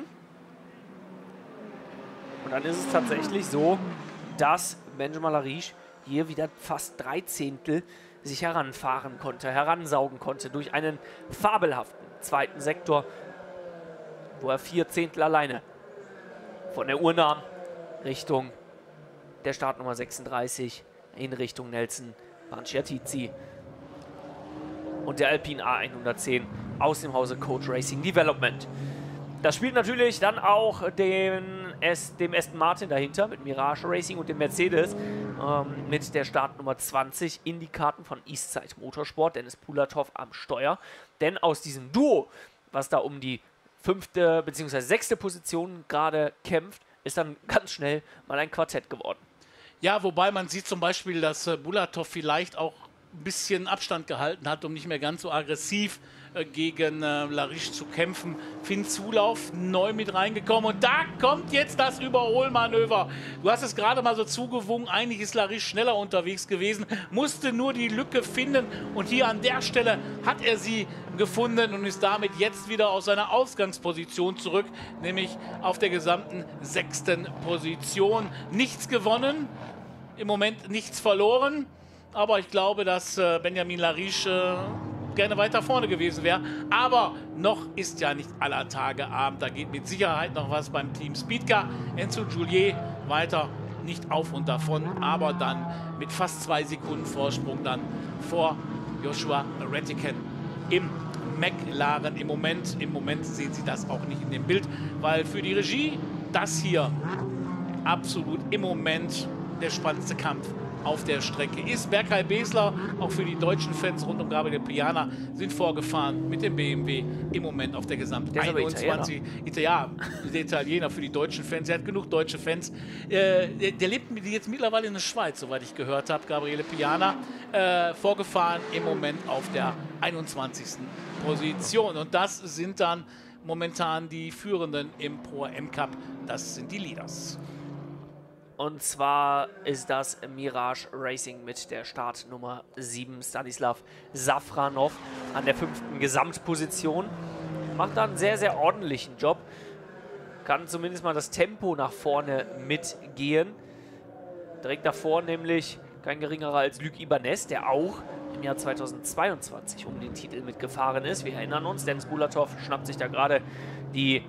Und dann ist es tatsächlich so, dass Benjamin Lariche hier wieder fast drei Zehntel sich heranfahren konnte, heransaugen konnte durch einen fabelhaften zweiten Sektor, wo er vier Zehntel alleine von der Uhr nahm, Richtung der Startnummer sechsunddreißig, in Richtung Nelson Panciatici. und der Alpine A hundertzehn aus dem Hause Coach Racing Development. Das spielt natürlich dann auch den, dem Aston Martin dahinter mit Mirage Racing und dem Mercedes ähm, mit der Startnummer zwanzig in die Karten von Eastside Motorsport, Dennis Pulatov am Steuer. Denn aus diesem Duo, was da um die fünfte bzw. sechste Position gerade kämpft, ist dann ganz schnell mal ein Quartett geworden. Ja, wobei man sieht zum Beispiel, dass äh, Bulatov vielleicht auch ein bisschen Abstand gehalten hat, um nicht mehr ganz so aggressiv äh, gegen äh, Lariche zu kämpfen. Finn Zulauf neu mit reingekommen und da kommt jetzt das Überholmanöver. Du hast es gerade mal so zugewunken, eigentlich ist Lariche schneller unterwegs gewesen, musste nur die Lücke finden und hier an der Stelle hat er sie gefunden und ist damit jetzt wieder aus seiner Ausgangsposition zurück, nämlich auf der gesamten sechsten Position. Nichts gewonnen, im Moment nichts verloren. Aber ich glaube, dass äh, Benjamin Lariche äh, gerne weiter vorne gewesen wäre. Aber noch ist ja nicht aller Tage Abend. Da geht mit Sicherheit noch was beim Team Speedcar. Enzo Giulier weiter nicht auf und davon, aber dann mit fast zwei Sekunden Vorsprung dann vor Joshua Reticken im McLaren. Im Moment, im Moment sehen Sie das auch nicht in dem Bild, weil für die Regie das hier absolut im Moment der spannendste Kampf auf der Strecke ist. Berkay Besler, auch für die deutschen Fans rund um Gabriele Piana, sind vorgefahren mit dem B M W im Moment auf der gesamten einundzwanzig. Italiener. Ja, der Italiener für die deutschen Fans. Er hat genug deutsche Fans. Äh, der, der lebt jetzt mittlerweile in der Schweiz, soweit ich gehört habe. Gabriele Piana äh, vorgefahren im Moment auf der einundzwanzigsten Position. Und das sind dann momentan die Führenden im Pro M Cup. Das sind die Leaders. Und zwar ist das Mirage Racing mit der Startnummer sieben, Stanislav Safranov, an der fünften Gesamtposition. Macht da einen sehr, sehr ordentlichen Job. Kann zumindest mal das Tempo nach vorne mitgehen. Direkt davor nämlich kein geringerer als Luc Ibanez, der auch im Jahr zweitausendzweiundzwanzig um den Titel mitgefahren ist. Wir erinnern uns, Dennis Bulatov schnappt sich da gerade die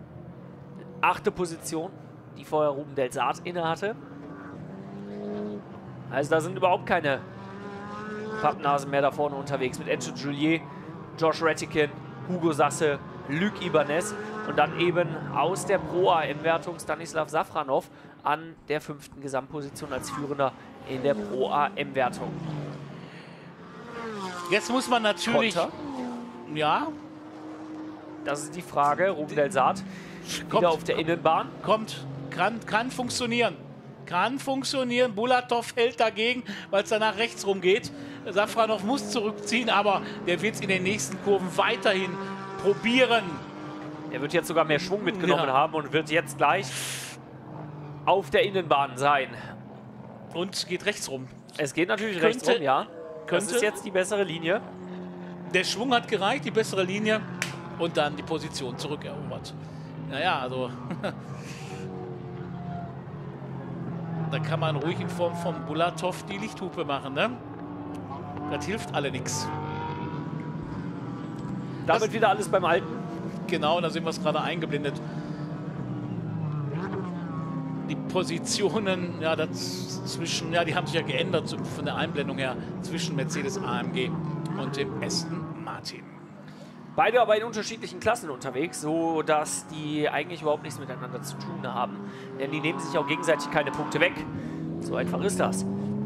achte Position, die vorher Ruben Delsart innehatte. Also da sind überhaupt keine Pappnasen mehr da vorne unterwegs mit Enzo Giulier, Josh Reticken, Hugo Sasse, Luc Ibanez und dann eben aus der Pro-A M-Wertung Stanislav Safranov an der fünften Gesamtposition als Führender in der Pro-A M-Wertung. Jetzt muss man natürlich... Konter. Ja. Das ist die Frage. Ruben Delsart Kommt, wieder auf der Innenbahn. Kommt, kann, kann funktionieren. Kann funktionieren. Bulatov hält dagegen, weil es dann nach rechts rumgeht. Safranov muss zurückziehen, aber der wird es in den nächsten Kurven weiterhin probieren. Er wird jetzt sogar mehr Schwung mitgenommen ja. haben und wird jetzt gleich auf der Innenbahn sein. Und geht rechts rum. Es geht natürlich könnte, rechts rum, ja. Könnte. Das ist jetzt die bessere Linie. Der Schwung hat gereicht, die bessere Linie und dann die Position zurückerobert. Naja, also da kann man ruhig in Form von Bulatov die Lichthupe machen, ne? Das hilft alle nichts. Damit das, wieder alles beim Alten. Genau, da sind wir es gerade eingeblendet. Die Positionen, ja, das zwischen, ja, die haben sich ja geändert von der Einblendung her zwischen Mercedes A M G und dem Aston Martin. Beide aber in unterschiedlichen Klassen unterwegs, so dass die eigentlich überhaupt nichts miteinander zu tun haben. Denn die nehmen sich auch gegenseitig keine Punkte weg. So einfach ist das.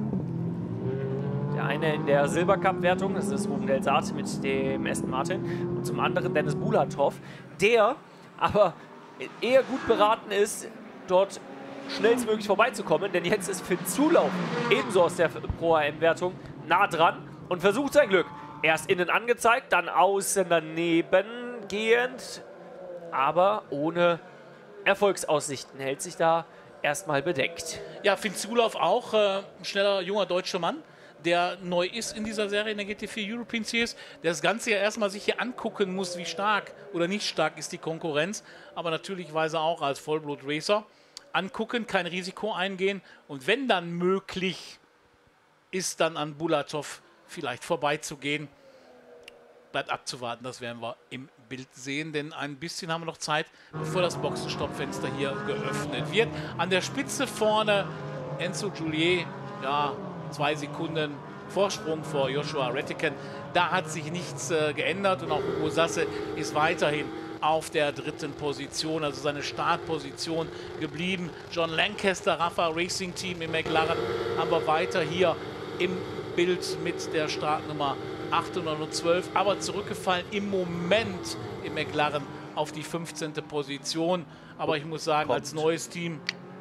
Der eine in der Silbercup-Wertung, das ist Ruben Delsart mit dem Aston Martin. Und zum anderen Dennis Bulatov, der aber eher gut beraten ist, dort schnellstmöglich vorbeizukommen. Denn jetzt ist Finn Zulauf ebenso aus der Pro-A M-Wertung nah dran und versucht sein Glück. Erst innen angezeigt, dann außen daneben gehend, aber ohne Erfolgsaussichten. Hält sich da erstmal bedeckt. Ja, Finn Zulauf auch, äh, ein schneller, junger deutscher Mann, der neu ist in dieser Serie in der G T vier European Series, der das Ganze ja erstmal sich hier angucken muss, wie stark oder nicht stark ist die Konkurrenz, aber natürlich weiß er auch als Vollblut-Racer angucken, kein Risiko eingehen und wenn dann möglich ist, dann an Bulatov vielleicht vorbeizugehen. Bleibt abzuwarten, das werden wir im Bild sehen, denn ein bisschen haben wir noch Zeit, bevor das Boxenstoppfenster hier geöffnet wird. An der Spitze vorne Enzo Giulier, ja, zwei Sekunden Vorsprung vor Joshua Rettiken. Da hat sich nichts äh, geändert und auch Hugo Sasse ist weiterhin auf der dritten Position, also seine Startposition geblieben. John Lancaster, Rafa Racing Team im McLaren haben wir weiter hier im Bild mit der Startnummer achthundertzwölf, aber zurückgefallen im Moment im McLaren auf die fünfzehnte Position. Aber ich muss sagen, als neues Team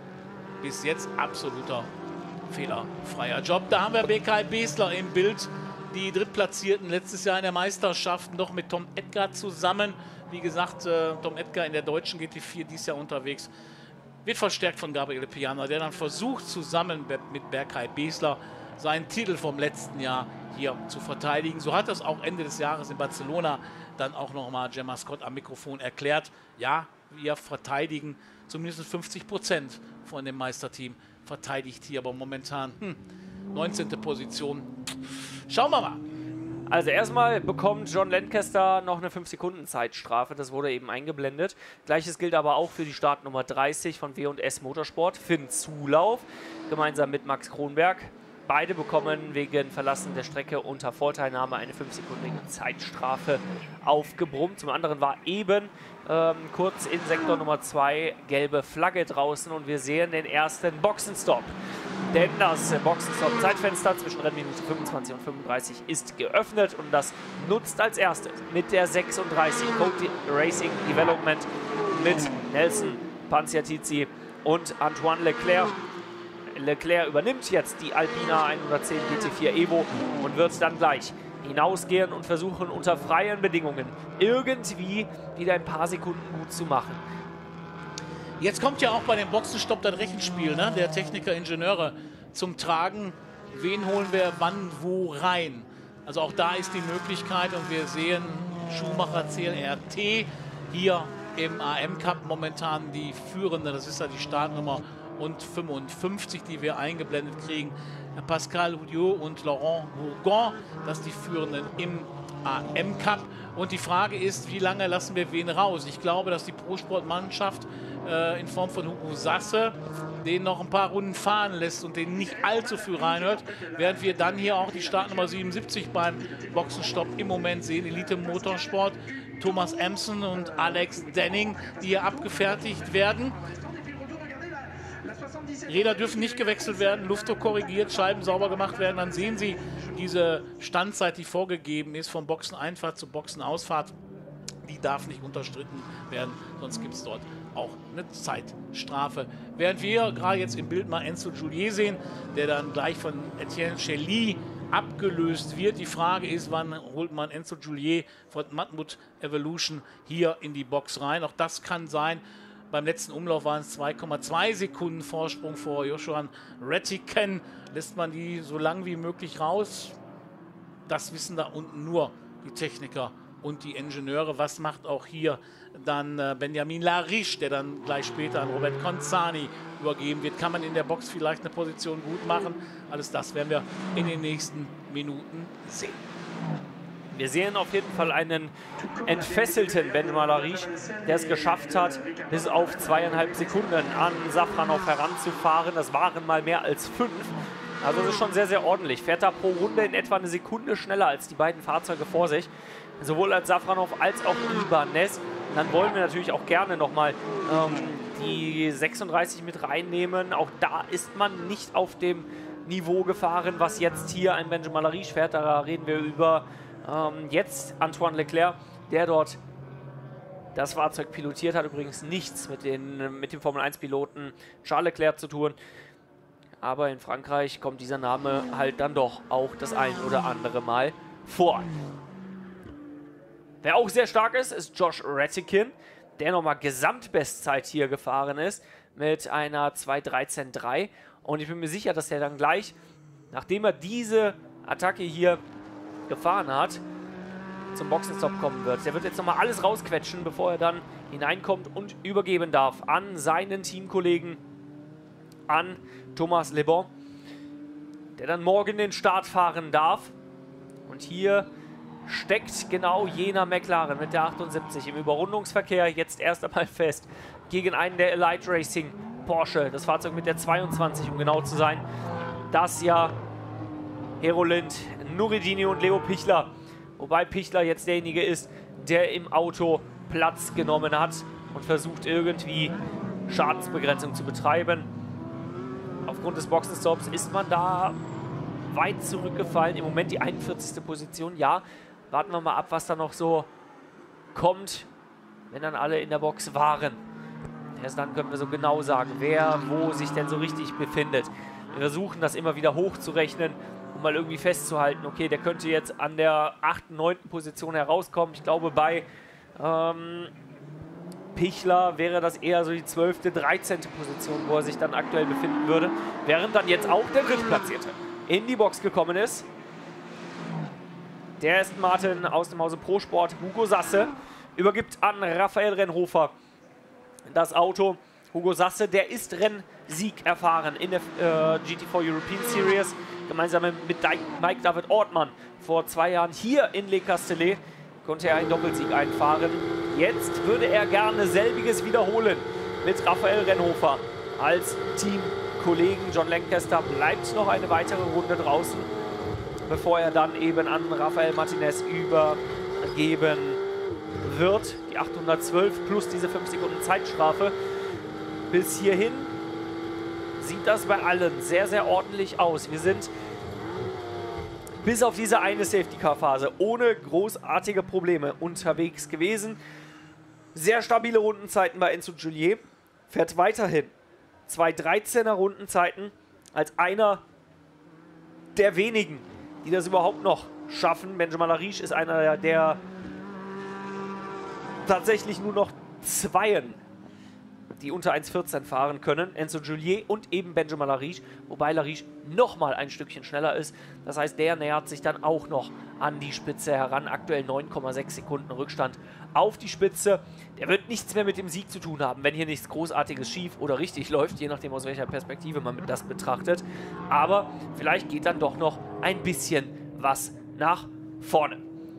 bis jetzt absoluter fehlerfreier Job. Da haben wir B K Besler im Bild, die Drittplatzierten letztes Jahr in der Meisterschaft noch mit Tom Edgar zusammen. Wie gesagt, äh, Tom Edgar in der deutschen G T vier dieses Jahr unterwegs. Wird verstärkt von Gabriele Piana, der dann versucht, zusammen mit Berkay Besler seinen Titel vom letzten Jahr hier zu verteidigen. So hat das auch Ende des Jahres in Barcelona dann auch nochmal Gemma Scott am Mikrofon erklärt. Ja, wir verteidigen zumindest fünfzig Prozent von dem Meisterteam. Verteidigt hier aber momentan hm, neunzehnte Position. Schauen wir mal. Also erstmal bekommt John Lancaster noch eine fünf Sekunden Zeitstrafe, das wurde eben eingeblendet. Gleiches gilt aber auch für die Startnummer dreißig von W und S Motorsport, Finn Zulauf, gemeinsam mit Max Kronberg. Beide bekommen wegen Verlassen der Strecke unter Vorteilnahme eine fünfsekündige Zeitstrafe aufgebrummt. Zum anderen war eben ähm, kurz in Sektor Nummer zwei gelbe Flagge draußen und wir sehen den ersten Boxenstopp. Denn das Boxenstopp-Zeitfenster zwischen Rennminute fünfundzwanzig und fünfunddreißig ist geöffnet und das nutzt als erstes mit der sechsunddreißig Code Racing Development mit Nelson Panciatici und Antoine Leclerc. Leclerc übernimmt jetzt die Alpina hundertzehn G T vier Evo und wird dann gleich hinausgehen und versuchen, unter freien Bedingungen irgendwie wieder ein paar Sekunden gut zu machen. Jetzt kommt ja auch bei dem Boxenstopp das Rechenspiel, ne, der Techniker, Ingenieure zum Tragen. Wen holen wir wann wo rein? Also auch da ist die Möglichkeit und wir sehen Schumacher C L R T hier im A M Cup momentan die führende, das ist ja die Startnummer und fünfundfünfzig, die wir eingeblendet kriegen. Pascal Houdiot und Laurent Bourgon, das die Führenden im A M Cup. Und die Frage ist, wie lange lassen wir wen raus? Ich glaube, dass die Pro-Sport-Mannschaft äh, in Form von Hugo Sasse den noch ein paar Runden fahren lässt und den nicht allzu viel reinhört, während wir dann hier auch die Startnummer siebenundsiebzig beim Boxenstopp im Moment sehen. Elite Motorsport, Thomas Emson und Alex Denning, die hier abgefertigt werden. Räder dürfen nicht gewechselt werden, Luftdruck korrigiert, Scheiben sauber gemacht werden. Dann sehen Sie diese Standzeit, die vorgegeben ist, von Boxeneinfahrt zu Boxenausfahrt. Die darf nicht unterstritten werden, sonst gibt es dort auch eine Zeitstrafe. Während wir gerade jetzt im Bild mal Enzo Giulier sehen, der dann gleich von Etienne Chely abgelöst wird. Die Frage ist, wann holt man Enzo Giulier von Matmut Evolution hier in die Box rein? Auch das kann sein. Beim letzten Umlauf waren es zwei Komma zwei Sekunden Vorsprung vor Joshua Rettiken. Lässt man die so lang wie möglich raus? Das wissen da unten nur die Techniker und die Ingenieure. Was macht auch hier dann äh, Benjamin Lariche, der dann gleich später an Robert Conzani übergeben wird? Kann man in der Box vielleicht eine Position gut machen? Alles das werden wir in den nächsten Minuten sehen. Wir sehen auf jeden Fall einen entfesselten Benjamin Lariche, der es geschafft hat, bis auf zweieinhalb Sekunden an Safranov heranzufahren. Das waren mal mehr als fünf. Also das ist schon sehr, sehr ordentlich. Fährt da pro Runde in etwa eine Sekunde schneller als die beiden Fahrzeuge vor sich. Sowohl als Safranov als auch Ibanez. Und dann wollen wir natürlich auch gerne nochmal ähm, die sechsunddreißig mit reinnehmen. Auch da ist man nicht auf dem Niveau gefahren, was jetzt hier ein Benjamin Lariche fährt. Da reden wir über ähm, jetzt Antoine Leclerc, der dort das Fahrzeug pilotiert hat. Übrigens nichts mit, den, mit dem Formel eins Piloten Charles Leclerc zu tun. Aber in Frankreich kommt dieser Name halt dann doch auch das ein oder andere Mal vor. Wer auch sehr stark ist, ist Josh Rettiken, der nochmal Gesamtbestzeit hier gefahren ist mit einer zwei dreizehn drei. Und ich bin mir sicher, dass er dann gleich, nachdem er diese Attacke hier gefahren hat, zum Boxenstopp kommen wird. Der wird jetzt nochmal alles rausquetschen, bevor er dann hineinkommt und übergeben darf an seinen Teamkollegen, an Thomas Le Bon, der dann morgen den Start fahren darf. Und hier steckt genau jener McLaren mit der achtundsiebzig im Überrundungsverkehr jetzt erst einmal fest gegen einen der Elite Racing Porsche, das Fahrzeug mit der zweiundzwanzig, um genau zu sein, das ja Herolind, Nuridini und Leo Pichler. Wobei Pichler jetzt derjenige ist, der im Auto Platz genommen hat und versucht irgendwie Schadensbegrenzung zu betreiben. Aufgrund des Boxenstops ist man da weit zurückgefallen. Im Moment die einundvierzigste Position. Ja, warten wir mal ab, was da noch so kommt, wenn dann alle in der Box waren. Erst dann können wir so genau sagen, wer wo sich denn so richtig befindet. Wir versuchen das immer wieder hochzurechnen, um mal irgendwie festzuhalten, okay, der könnte jetzt an der achten, neunten Position herauskommen. Ich glaube, bei ähm, Pichler wäre das eher so die zwölfte, dreizehnte Position, wo er sich dann aktuell befinden würde. Während dann jetzt auch der Drittplatzierte in die Box gekommen ist. Der Aston Martin aus dem Hause Pro Sport, Hugo Sasse, übergibt an Raphael Rennhofer das Auto. Hugo Sasse, der ist Rennsieg erfahren in der äh, G T vier European Series, gemeinsam mit Mike David Ortmann. Vor zwei Jahren hier in Le Castellet konnte er einen Doppelsieg einfahren. Jetzt würde er gerne selbiges wiederholen mit Raphael Rennhofer als Teamkollegen. John Lancaster bleibt noch eine weitere Runde draußen, bevor er dann eben an Rafael Martinez übergeben wird. Die achthundertzwölf plus diese fünf Sekunden Zeitstrafe. Bis hierhin sieht das bei allen sehr, sehr ordentlich aus. Wir sind bis auf diese eine Safety-Car-Phase ohne großartige Probleme unterwegs gewesen. Sehr stabile Rundenzeiten bei Enzo Giulier. Fährt weiterhin zwei dreizehner Rundenzeiten als einer der wenigen, die das überhaupt noch schaffen. Benjamin Lariche ist einer der, der tatsächlich nur noch Zweien, die unter eins vierzehn fahren können. Enzo Giulier und eben Benjamin Lariche, wobei Lariche nochmal ein Stückchen schneller ist. Das heißt, der nähert sich dann auch noch an die Spitze heran. Aktuell neun Komma sechs Sekunden Rückstand auf die Spitze. Der wird nichts mehr mit dem Sieg zu tun haben, wenn hier nichts Großartiges schief oder richtig läuft, je nachdem aus welcher Perspektive man das betrachtet. Aber vielleicht geht dann doch noch ein bisschen was nach vorne.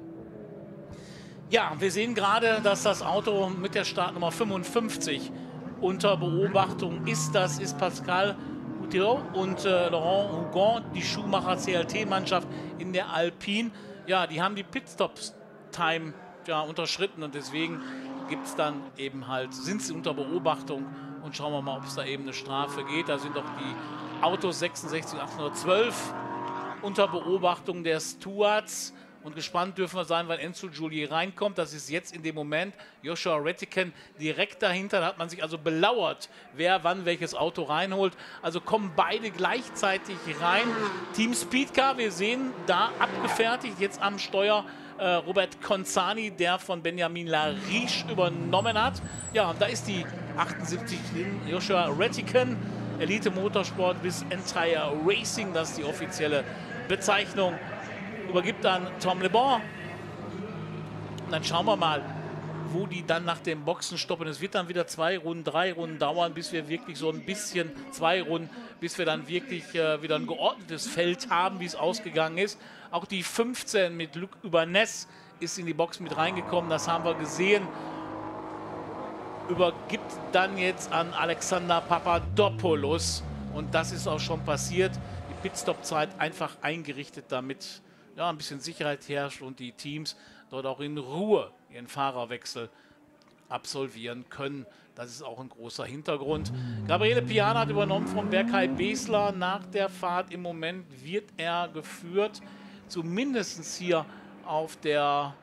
Ja, wir sehen gerade, dass das Auto mit der Startnummer fünfundfünfzig unter Beobachtung ist. Das ist Pascal Gutierrez und äh, Laurent Hougon, die Schumacher C L T-Mannschaft in der Alpine. Ja, die haben die Pitstop-Time ja, unterschritten und deswegen gibt es dann eben halt, sind sie unter Beobachtung und schauen wir mal, ob es da eben eine Strafe geht. Da sind doch die Autos sechsundsechzig achthundertzwölf unter Beobachtung der Stewards. Und gespannt dürfen wir sein, weil Enzo Giulier reinkommt. Das ist jetzt in dem Moment Joshua Reticken direkt dahinter. Da hat man sich also belauert, wer wann welches Auto reinholt. Also kommen beide gleichzeitig rein. Team Speedcar, wir sehen da abgefertigt, jetzt am Steuer äh, Robert Conzani, der von Benjamin Lariche übernommen hat. Ja, und da ist die achtundsiebzig Joshua Reticken. Elite Motorsport bis Entire Racing, das ist die offizielle Bezeichnung. Übergibt dann Tom Le Bon. Und dann schauen wir mal, wo die dann nach dem Boxen stoppen. Es wird dann wieder zwei Runden, drei Runden dauern, bis wir wirklich so ein bisschen, zwei Runden, bis wir dann wirklich äh, wieder ein geordnetes Feld haben, wie es ausgegangen ist. Auch die fünfzehn mit Luc Ubanez ist in die Box mit reingekommen, das haben wir gesehen. Übergibt dann jetzt an Alexander Papadopoulos. Und das ist auch schon passiert. Die Pitstop-Zeit einfach eingerichtet, damit ja, ein bisschen Sicherheit herrscht und die Teams dort auch in Ruhe ihren Fahrerwechsel absolvieren können. Das ist auch ein großer Hintergrund. Gabriele Piana hat übernommen von Berkay Besler nach der Fahrt. Im Moment wird er geführt, zumindest hier auf der...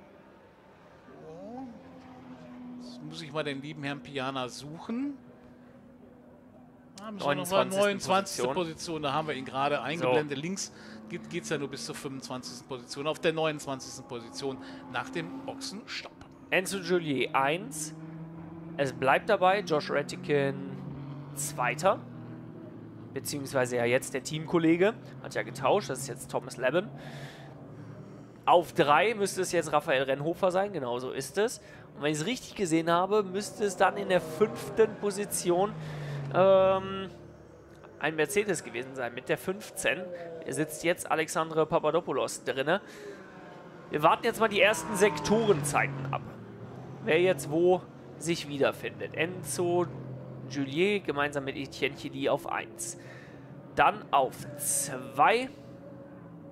Jetzt muss ich mal den lieben Herrn Piana suchen. neunundzwanzigste neunundzwanzigste Position, da haben wir ihn gerade eingeblendet. So. Links geht es ja nur bis zur fünfundzwanzigsten Position. Auf der neunundzwanzigsten Position nach dem Boxenstopp. Enzo Giulier eins. Es bleibt dabei, Josh Reticken Zweiter. Beziehungsweise ja jetzt der Teamkollege. Hat ja getauscht, das ist jetzt Thomas Leben. Auf drei müsste es jetzt Raphael Rennhofer sein, genau so ist es. Und wenn ich es richtig gesehen habe, müsste es dann in der fünften Position ähm, ein Mercedes gewesen sein mit der fünfzehn. Er sitzt jetzt Alexandre Papadopoulos drin. Wir warten jetzt mal die ersten Sektorenzeiten ab. Wer jetzt wo sich wiederfindet. Enzo Giulier gemeinsam mit Etienne Chili auf eins. Dann auf zwei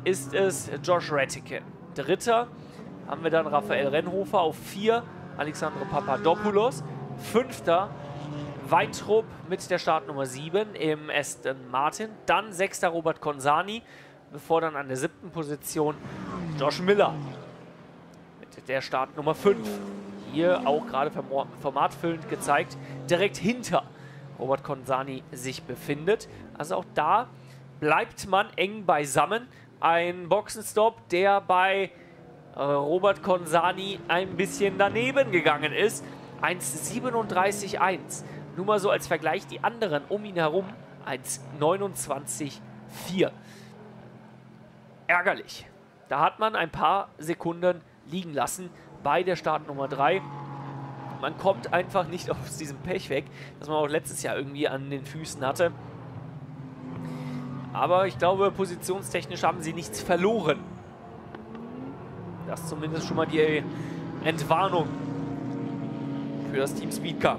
ist es Josh Reddick. Dritter haben wir dann Raphael Rennhofer auf vier, Alexandre Papadopoulos. Fünfter Weintrup mit der Startnummer sieben im Aston Martin. Dann sechster Robert Consani, bevor dann an der siebten Position Josh Miller mit der Startnummer fünf. Hier auch gerade formatfüllend gezeigt, direkt hinter Robert Consani sich befindet. Also auch da bleibt man eng beisammen. Ein Boxenstopp, der bei äh, Robert Consani ein bisschen daneben gegangen ist. eins siebenunddreißig eins. Nur mal so als Vergleich, die anderen um ihn herum eins neunundzwanzig vier. Ärgerlich. Da hat man ein paar Sekunden liegen lassen bei der Startnummer drei. Man kommt einfach nicht aus diesem Pech weg, das man auch letztes Jahr irgendwie an den Füßen hatte. Aber ich glaube, positionstechnisch haben sie nichts verloren. Das ist zumindest schon mal die Entwarnung für das Team Speedcar.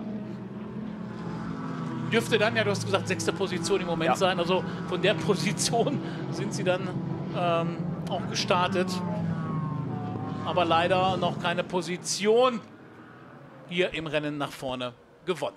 Dürfte dann, ja, du hast gesagt, sechste Position im Moment ja. sein. Also von der Position sind sie dann ähm, auch gestartet. Aber leider noch keine Position hier im Rennen nach vorne gewonnen.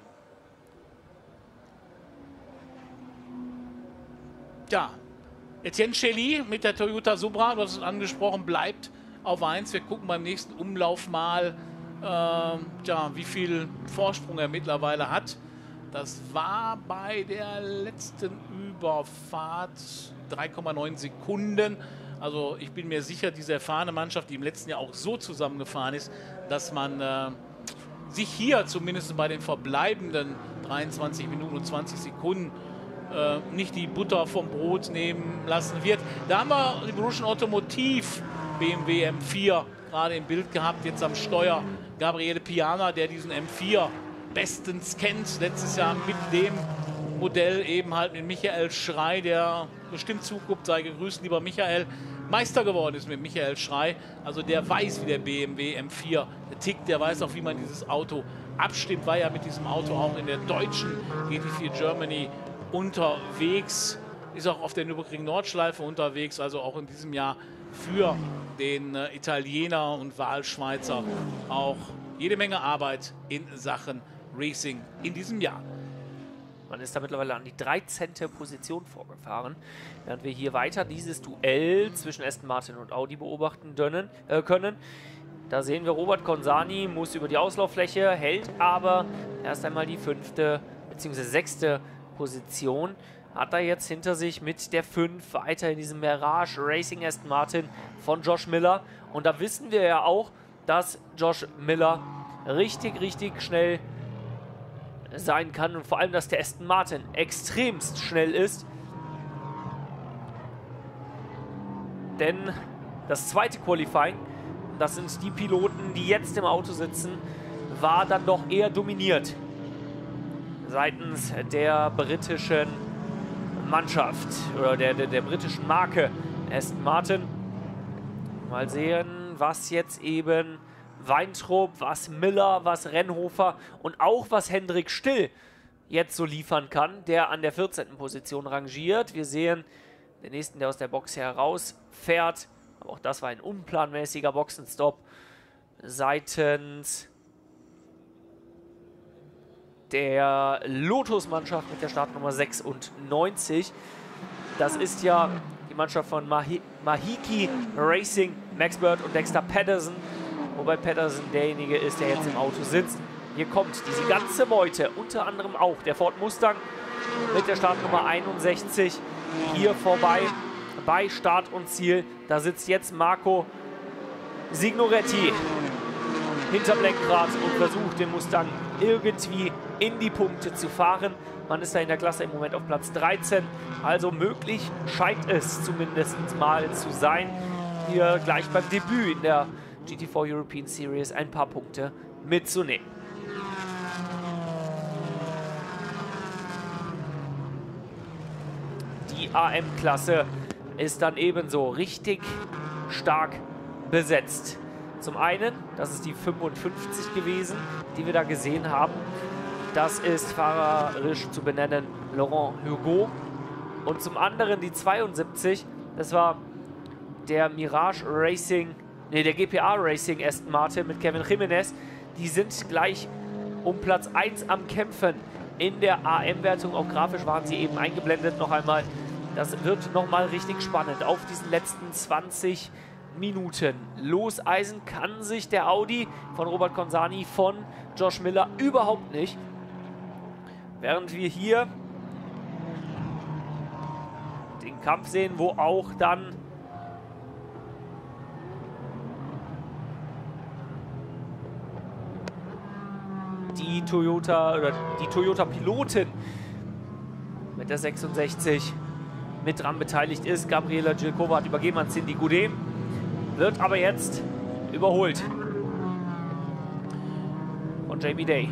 Ja, Etienne Chely mit der Toyota Supra, du hast es angesprochen, bleibt auf eins. Wir gucken beim nächsten Umlauf mal, äh, ja, wie viel Vorsprung er mittlerweile hat. Das war bei der letzten Überfahrt drei Komma neun Sekunden. Also ich bin mir sicher, diese erfahrene Mannschaft, die im letzten Jahr auch so zusammengefahren ist, dass man äh, sich hier zumindest bei den verbleibenden dreiundzwanzig Minuten und zwanzig Sekunden äh, nicht die Butter vom Brot nehmen lassen wird. Da haben wir Revolution Automotive B M W M vier gerade im Bild gehabt, jetzt am Steuer Gabriele Piana, der diesen M vier bestens kennt, letztes Jahr mit dem Modell eben halt mit Michael Schrei, der bestimmt zuguckt, sei gegrüßt, lieber Michael, Meister geworden ist mit Michael Schrei. Also der weiß, wie der B M W M vier tickt, der weiß auch, wie man dieses Auto abstimmt, war ja mit diesem Auto auch in der deutschen G T vier Germany unterwegs, ist auch auf der Nürburgring Nordschleife unterwegs, also auch in diesem Jahr für den äh, Italiener und Wahlschweizer auch jede Menge Arbeit in Sachen Racing in diesem Jahr. Man ist da mittlerweile an die dreizehnte Position vorgefahren, während wir hier weiter dieses Duell zwischen Aston Martin und Audi beobachten können. Äh, können. Da sehen wir, Robert Consani muss über die Auslauffläche, hält aber erst einmal die fünfte bzw. sechste Position. Hat er jetzt hinter sich mit der fünf weiter in diesem Mirage Racing Aston Martin von Josh Miller. Und da wissen wir ja auch, dass Josh Miller richtig, richtig schnell sein kann und vor allem, dass der Aston Martin extremst schnell ist. Denn das zweite Qualifying, das sind die Piloten, die jetzt im Auto sitzen, war dann doch eher dominiert seitens der britischen Mannschaft oder der, der, der britischen Marke Aston Martin. Mal sehen, was jetzt eben Weintrup, was Miller, was Rennhofer und auch was Hendrik Still jetzt so liefern kann, der an der vierzehnten Position rangiert. Wir sehen den nächsten, der aus der Box herausfährt. Aber auch das war ein unplanmäßiger Boxenstopp seitens der Lotus-Mannschaft mit der Startnummer sechsundneunzig. Das ist ja die Mannschaft von Mahi Mahiki Racing, Max Bird und Dexter Patterson. Wobei Patterson derjenige ist, der jetzt im Auto sitzt. Hier kommt diese ganze Meute, unter anderem auch der Ford Mustang mit der Startnummer einundsechzig hier vorbei bei Start und Ziel. Da sitzt jetzt Marco Signoretti hinterm Lenkrad und versucht, den Mustang irgendwie in die Punkte zu fahren. Man ist da in der Klasse im Moment auf Platz dreizehn. Also möglich scheint es zumindest mal zu sein, hier gleich beim Debüt in der G T vier European Series ein paar Punkte mitzunehmen. Die A M-Klasse ist dann ebenso richtig stark besetzt. Zum einen, das ist die fünfundfünfzig gewesen, die wir da gesehen haben. Das ist fahrerisch zu benennen Laurent Hugo. Und zum anderen die zweiundsiebzig, das war der Mirage Racing, ne, der G P A Racing Aston Martin mit Kevin Jimenez. Die sind gleich um Platz eins am Kämpfen in der A M-Wertung. Auch grafisch waren sie eben eingeblendet noch einmal. Das wird nochmal richtig spannend auf diesen letzten zwanzig Minuten. Loseisen kann sich der Audi von Robert Consani, von Josh Miller überhaupt nicht. Während wir hier den Kampf sehen, wo auch dann die Toyota oder die Toyota-Pilotin mit der sechsundsechzig mit dran beteiligt ist. Gabriela Gilkova hat übergeben an Cindy Goudet, wird aber jetzt überholt von Jamie Day.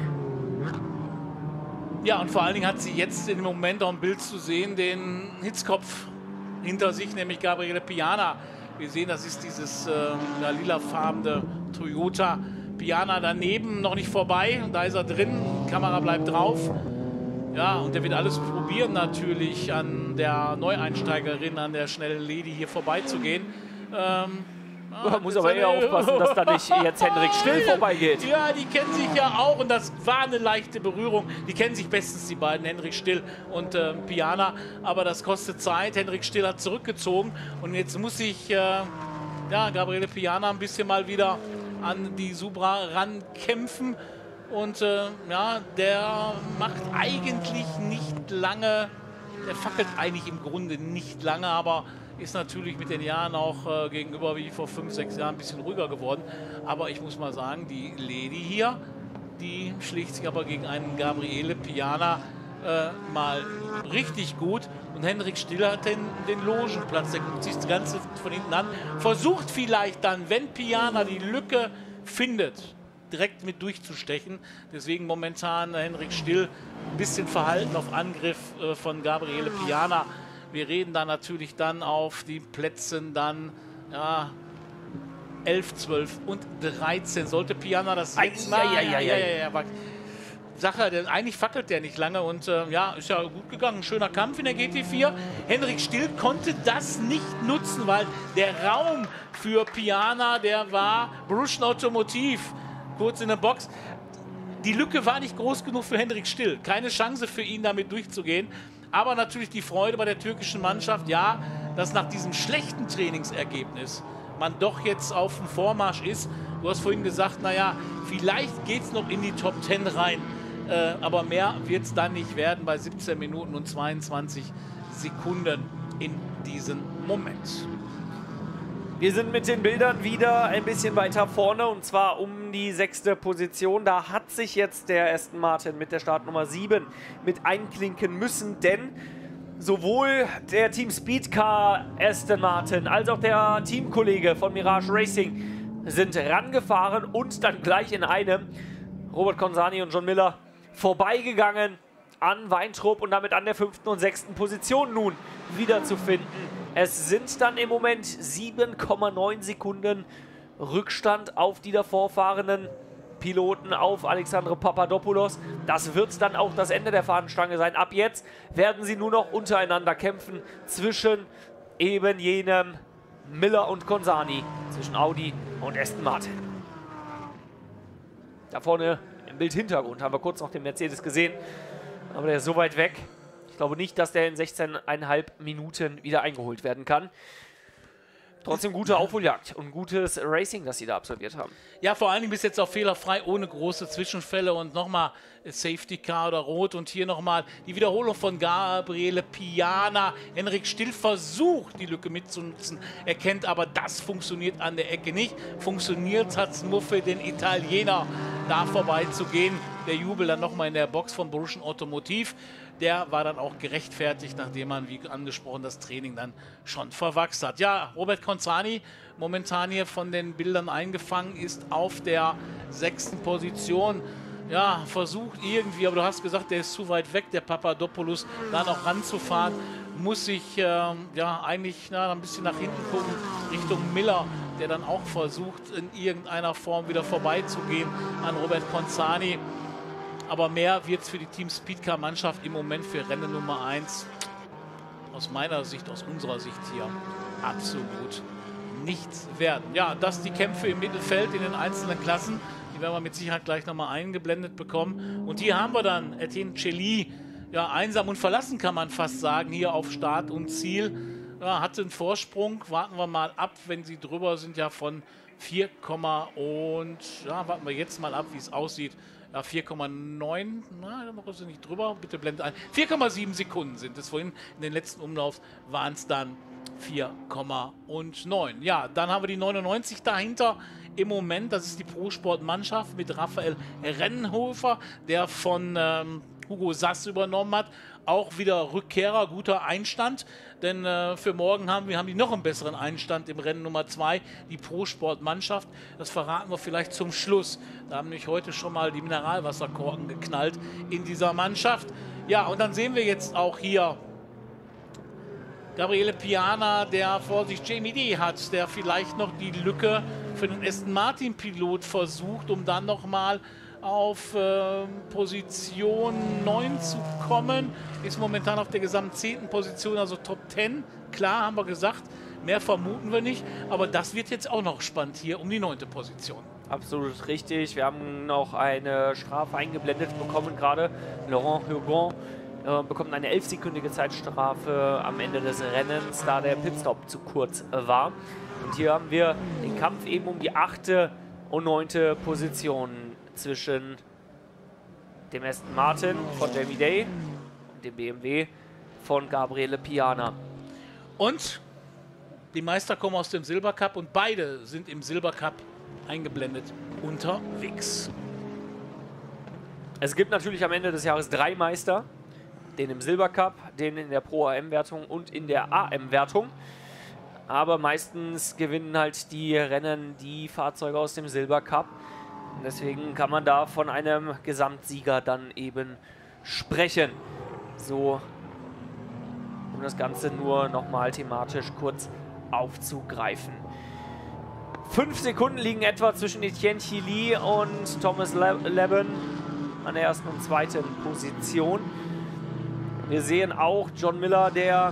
Ja, und vor allen Dingen hat sie jetzt im Moment auch ein Bild zu sehen, den Hitzkopf hinter sich, nämlich Gabriele Piana. Wir sehen, das ist dieses äh, lilafarbene Toyota. Piana daneben, noch nicht vorbei, und da ist er drin, die Kamera bleibt drauf. Ja, und der wird alles probieren natürlich, an der Neueinsteigerin, an der schnellen Lady hier vorbeizugehen. Ähm, Man muss aber eher aufpassen, dass da nicht jetzt Henrik Still vorbeigeht. Ja, die kennen sich ja auch, und das war eine leichte Berührung. Die kennen sich bestens, die beiden, Henrik Still und äh, Piana. Aber das kostet Zeit. Henrik Still hat zurückgezogen, und jetzt muss sich äh, ja, Gabriele Piana ein bisschen mal wieder an die Subra rankämpfen. Und äh, ja, der macht eigentlich nicht lange, der fackelt eigentlich im Grunde nicht lange, aber ist natürlich mit den Jahren auch äh, gegenüber wie vor fünf, sechs Jahren ein bisschen ruhiger geworden. Aber ich muss mal sagen, die Lady hier, die schlägt sich aber gegen einen Gabriele Piana äh, mal richtig gut. Und Henrik Still hat den, den Logenplatz, der guckt sich das Ganze von hinten an, versucht vielleicht dann, wenn Piana die Lücke findet, direkt mit durchzustechen. Deswegen momentan Henrik Still ein bisschen verhalten auf Angriff äh, von Gabriele Piana. Wir reden da natürlich dann auf die Plätzen dann ja, elf, zwölf und dreizehn. Sollte Piana das jetzt mal... Ja, ja, ja, ja, ja. Sache, denn eigentlich fackelt der nicht lange, und äh, ja, ist ja gut gegangen. Schöner Kampf in der G T vier. Henrik Still konnte das nicht nutzen, weil der Raum für Piana, der war Bruschen Automotiv. Kurz in der Box. Die Lücke war nicht groß genug für Henrik Still. Keine Chance für ihn, damit durchzugehen. Aber natürlich die Freude bei der türkischen Mannschaft, ja, dass nach diesem schlechten Trainingsergebnis man doch jetzt auf dem Vormarsch ist. Du hast vorhin gesagt, naja, vielleicht geht es noch in die Top zehn rein. Äh, aber mehr wird es dann nicht werden bei siebzehn Minuten und zweiundzwanzig Sekunden in diesem Moment. Wir sind mit den Bildern wieder ein bisschen weiter vorne, und zwar um die sechste Position. Da hat sich jetzt der Aston Martin mit der Startnummer sieben mit einklinken müssen, denn sowohl der Team Speedcar Aston Martin als auch der Teamkollege von Mirage Racing sind rangefahren und dann gleich in einem Robert Consani und John Miller vorbeigegangen an Weintrup und damit an der fünften und sechsten Position nun wiederzufinden. Es sind dann im Moment sieben Komma neun Sekunden Rückstand auf die davor fahrenden Piloten, auf Alexandre Papadopoulos. Das wird dann auch das Ende der Fahnenstange sein. Ab jetzt werden sie nur noch untereinander kämpfen zwischen eben jenem Miller und Consani, zwischen Audi und Aston Martin. Da vorne im Bildhintergrund haben wir kurz noch den Mercedes gesehen, aber der ist so weit weg. Ich glaube nicht, dass der in sechzehn Komma fünf Minuten wieder eingeholt werden kann. Trotzdem gute Aufholjagd und gutes Racing, das sie da absolviert haben. Ja, vor allen Dingen bis jetzt auch fehlerfrei, ohne große Zwischenfälle, und nochmal Safety Car oder Rot, und hier nochmal die Wiederholung von Gabriele Piana. Henrik Still versucht, die Lücke mitzunutzen, erkennt aber, das funktioniert an der Ecke nicht. Funktioniert hat es nur für den Italiener, da vorbeizugehen. Der Jubel dann nochmal in der Box von Bruschen Automotiv. Der war dann auch gerechtfertigt, nachdem man, wie angesprochen, das Training dann schon verwachst hat. Ja, Robert Consani, momentan hier von den Bildern eingefangen, ist auf der sechsten Position. Ja, versucht irgendwie, aber du hast gesagt, der ist zu weit weg, der Papadopoulos, da noch ranzufahren. Muss sich äh, ja eigentlich na, ein bisschen nach hinten gucken, Richtung Miller, der dann auch versucht, in irgendeiner Form wieder vorbeizugehen an Robert Consani. Aber mehr wird es für die Team Speedcar-Mannschaft im Moment für Rennen Nummer eins aus meiner Sicht, aus unserer Sicht hier absolut nichts werden. Ja, das die Kämpfe im Mittelfeld in den einzelnen Klassen. Die werden wir mit Sicherheit gleich nochmal eingeblendet bekommen. Und hier haben wir dann Etienne Chely, ja, einsam und verlassen, kann man fast sagen, hier auf Start und Ziel. Ja, hatte einen Vorsprung. Warten wir mal ab, wenn sie drüber sind, ja von vier, und ja, warten wir jetzt mal ab, wie es aussieht. Ja, vier Komma neun, na, da ist sie nicht drüber, bitte blendet ein. vier Komma sieben Sekunden sind es vorhin. In den letzten Umlauf waren es dann vier Komma neun. Ja, dann haben wir die neunundneunzig dahinter im Moment. Das ist die Pro-Sport-Mannschaft mit Raphael Rennhofer, der von ähm, Hugo Sass übernommen hat. Auch wieder Rückkehrer, guter Einstand, denn äh, für morgen haben wir haben die noch einen besseren Einstand im Rennen Nummer zwei, die Pro-Sport-Mannschaft. Das verraten wir vielleicht zum Schluss. Da haben nämlich heute schon mal die Mineralwasserkorken geknallt in dieser Mannschaft. Ja, und dann sehen wir jetzt auch hier Gabriele Piana, der vor sich Jamie D hat, der vielleicht noch die Lücke für den Aston Martin-Pilot versucht, um dann nochmal auf äh, Position neun zu kommen. Ist momentan auf der gesamten zehnten Position, also Top zehn. Klar, haben wir gesagt, mehr vermuten wir nicht. Aber das wird jetzt auch noch spannend hier um die neunte Position. Absolut richtig. Wir haben noch eine Strafe eingeblendet bekommen gerade. Laurent Hugon äh, bekommt eine elfsekündige Zeitstrafe am Ende des Rennens, da der Pitstop zu kurz äh, war. Und hier haben wir den Kampf eben um die achte und neunte Position zwischen dem Aston Martin von Jamie Day und dem B M W von Gabriele Piana. Und die Meister kommen aus dem Silbercup und beide sind im Silbercup eingeblendet unterwegs. Es gibt natürlich am Ende des Jahres drei Meister, den im Silbercup, den in der Pro-A M-Wertung und in der A M-Wertung. Aber meistens gewinnen halt die Rennen die Fahrzeuge aus dem Silbercup. Deswegen kann man da von einem Gesamtsieger dann eben sprechen. So, um das Ganze nur nochmal thematisch kurz aufzugreifen. Fünf Sekunden liegen etwa zwischen Etienne Chely und Thomas Leben an der ersten und zweiten Position. Wir sehen auch John Miller, der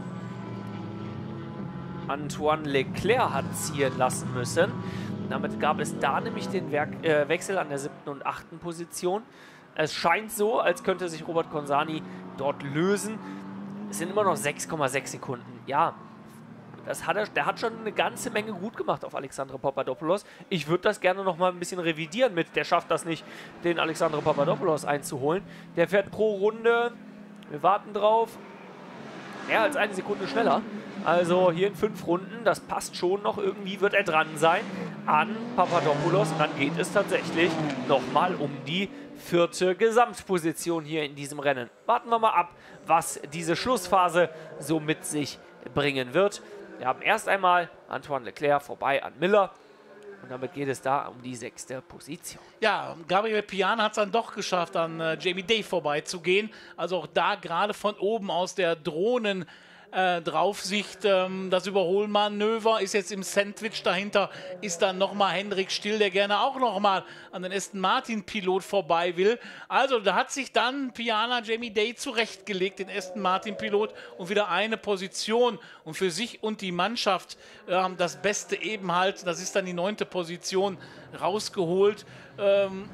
Antoine Leclerc hat ziehen lassen müssen. Damit gab es da nämlich den Werk, äh, Wechsel an der siebten und achten Position. Es scheint so, als könnte sich Robert Consani dort lösen. Es sind immer noch sechs Komma sechs Sekunden. Ja, das hat er, der hat schon eine ganze Menge gut gemacht auf Alexandre Papadopoulos. Ich würde das gerne noch mal ein bisschen revidieren mit, der schafft das nicht, den Alexandre Papadopoulos einzuholen. Der fährt pro Runde, wir warten drauf, mehr als eine Sekunde schneller. Also hier in fünf Runden, das passt schon noch, irgendwie wird er dran sein an Papadopoulos. Und dann geht es tatsächlich nochmal um die vierte Gesamtposition hier in diesem Rennen. Warten wir mal ab, was diese Schlussphase so mit sich bringen wird. Wir haben erst einmal Antoine Leclerc vorbei an Miller. Und damit geht es da um die sechste Position. Ja, Gabriele Piana hat es dann doch geschafft, an äh, Jamie Day vorbeizugehen. Also auch da gerade von oben aus der Drohnen Äh, Draufsicht, ähm, das Überholmanöver ist jetzt im Sandwich. Dahinter ist dann nochmal Hendrik Still, der gerne auch nochmal an den Aston Martin Pilot vorbei will. Also da hat sich dann Piana Jamie Day zurechtgelegt, den Aston Martin Pilot, und wieder eine Position und für sich und die Mannschaft äh, das Beste eben halt, das ist dann die neunte Position, rausgeholt. Ähm,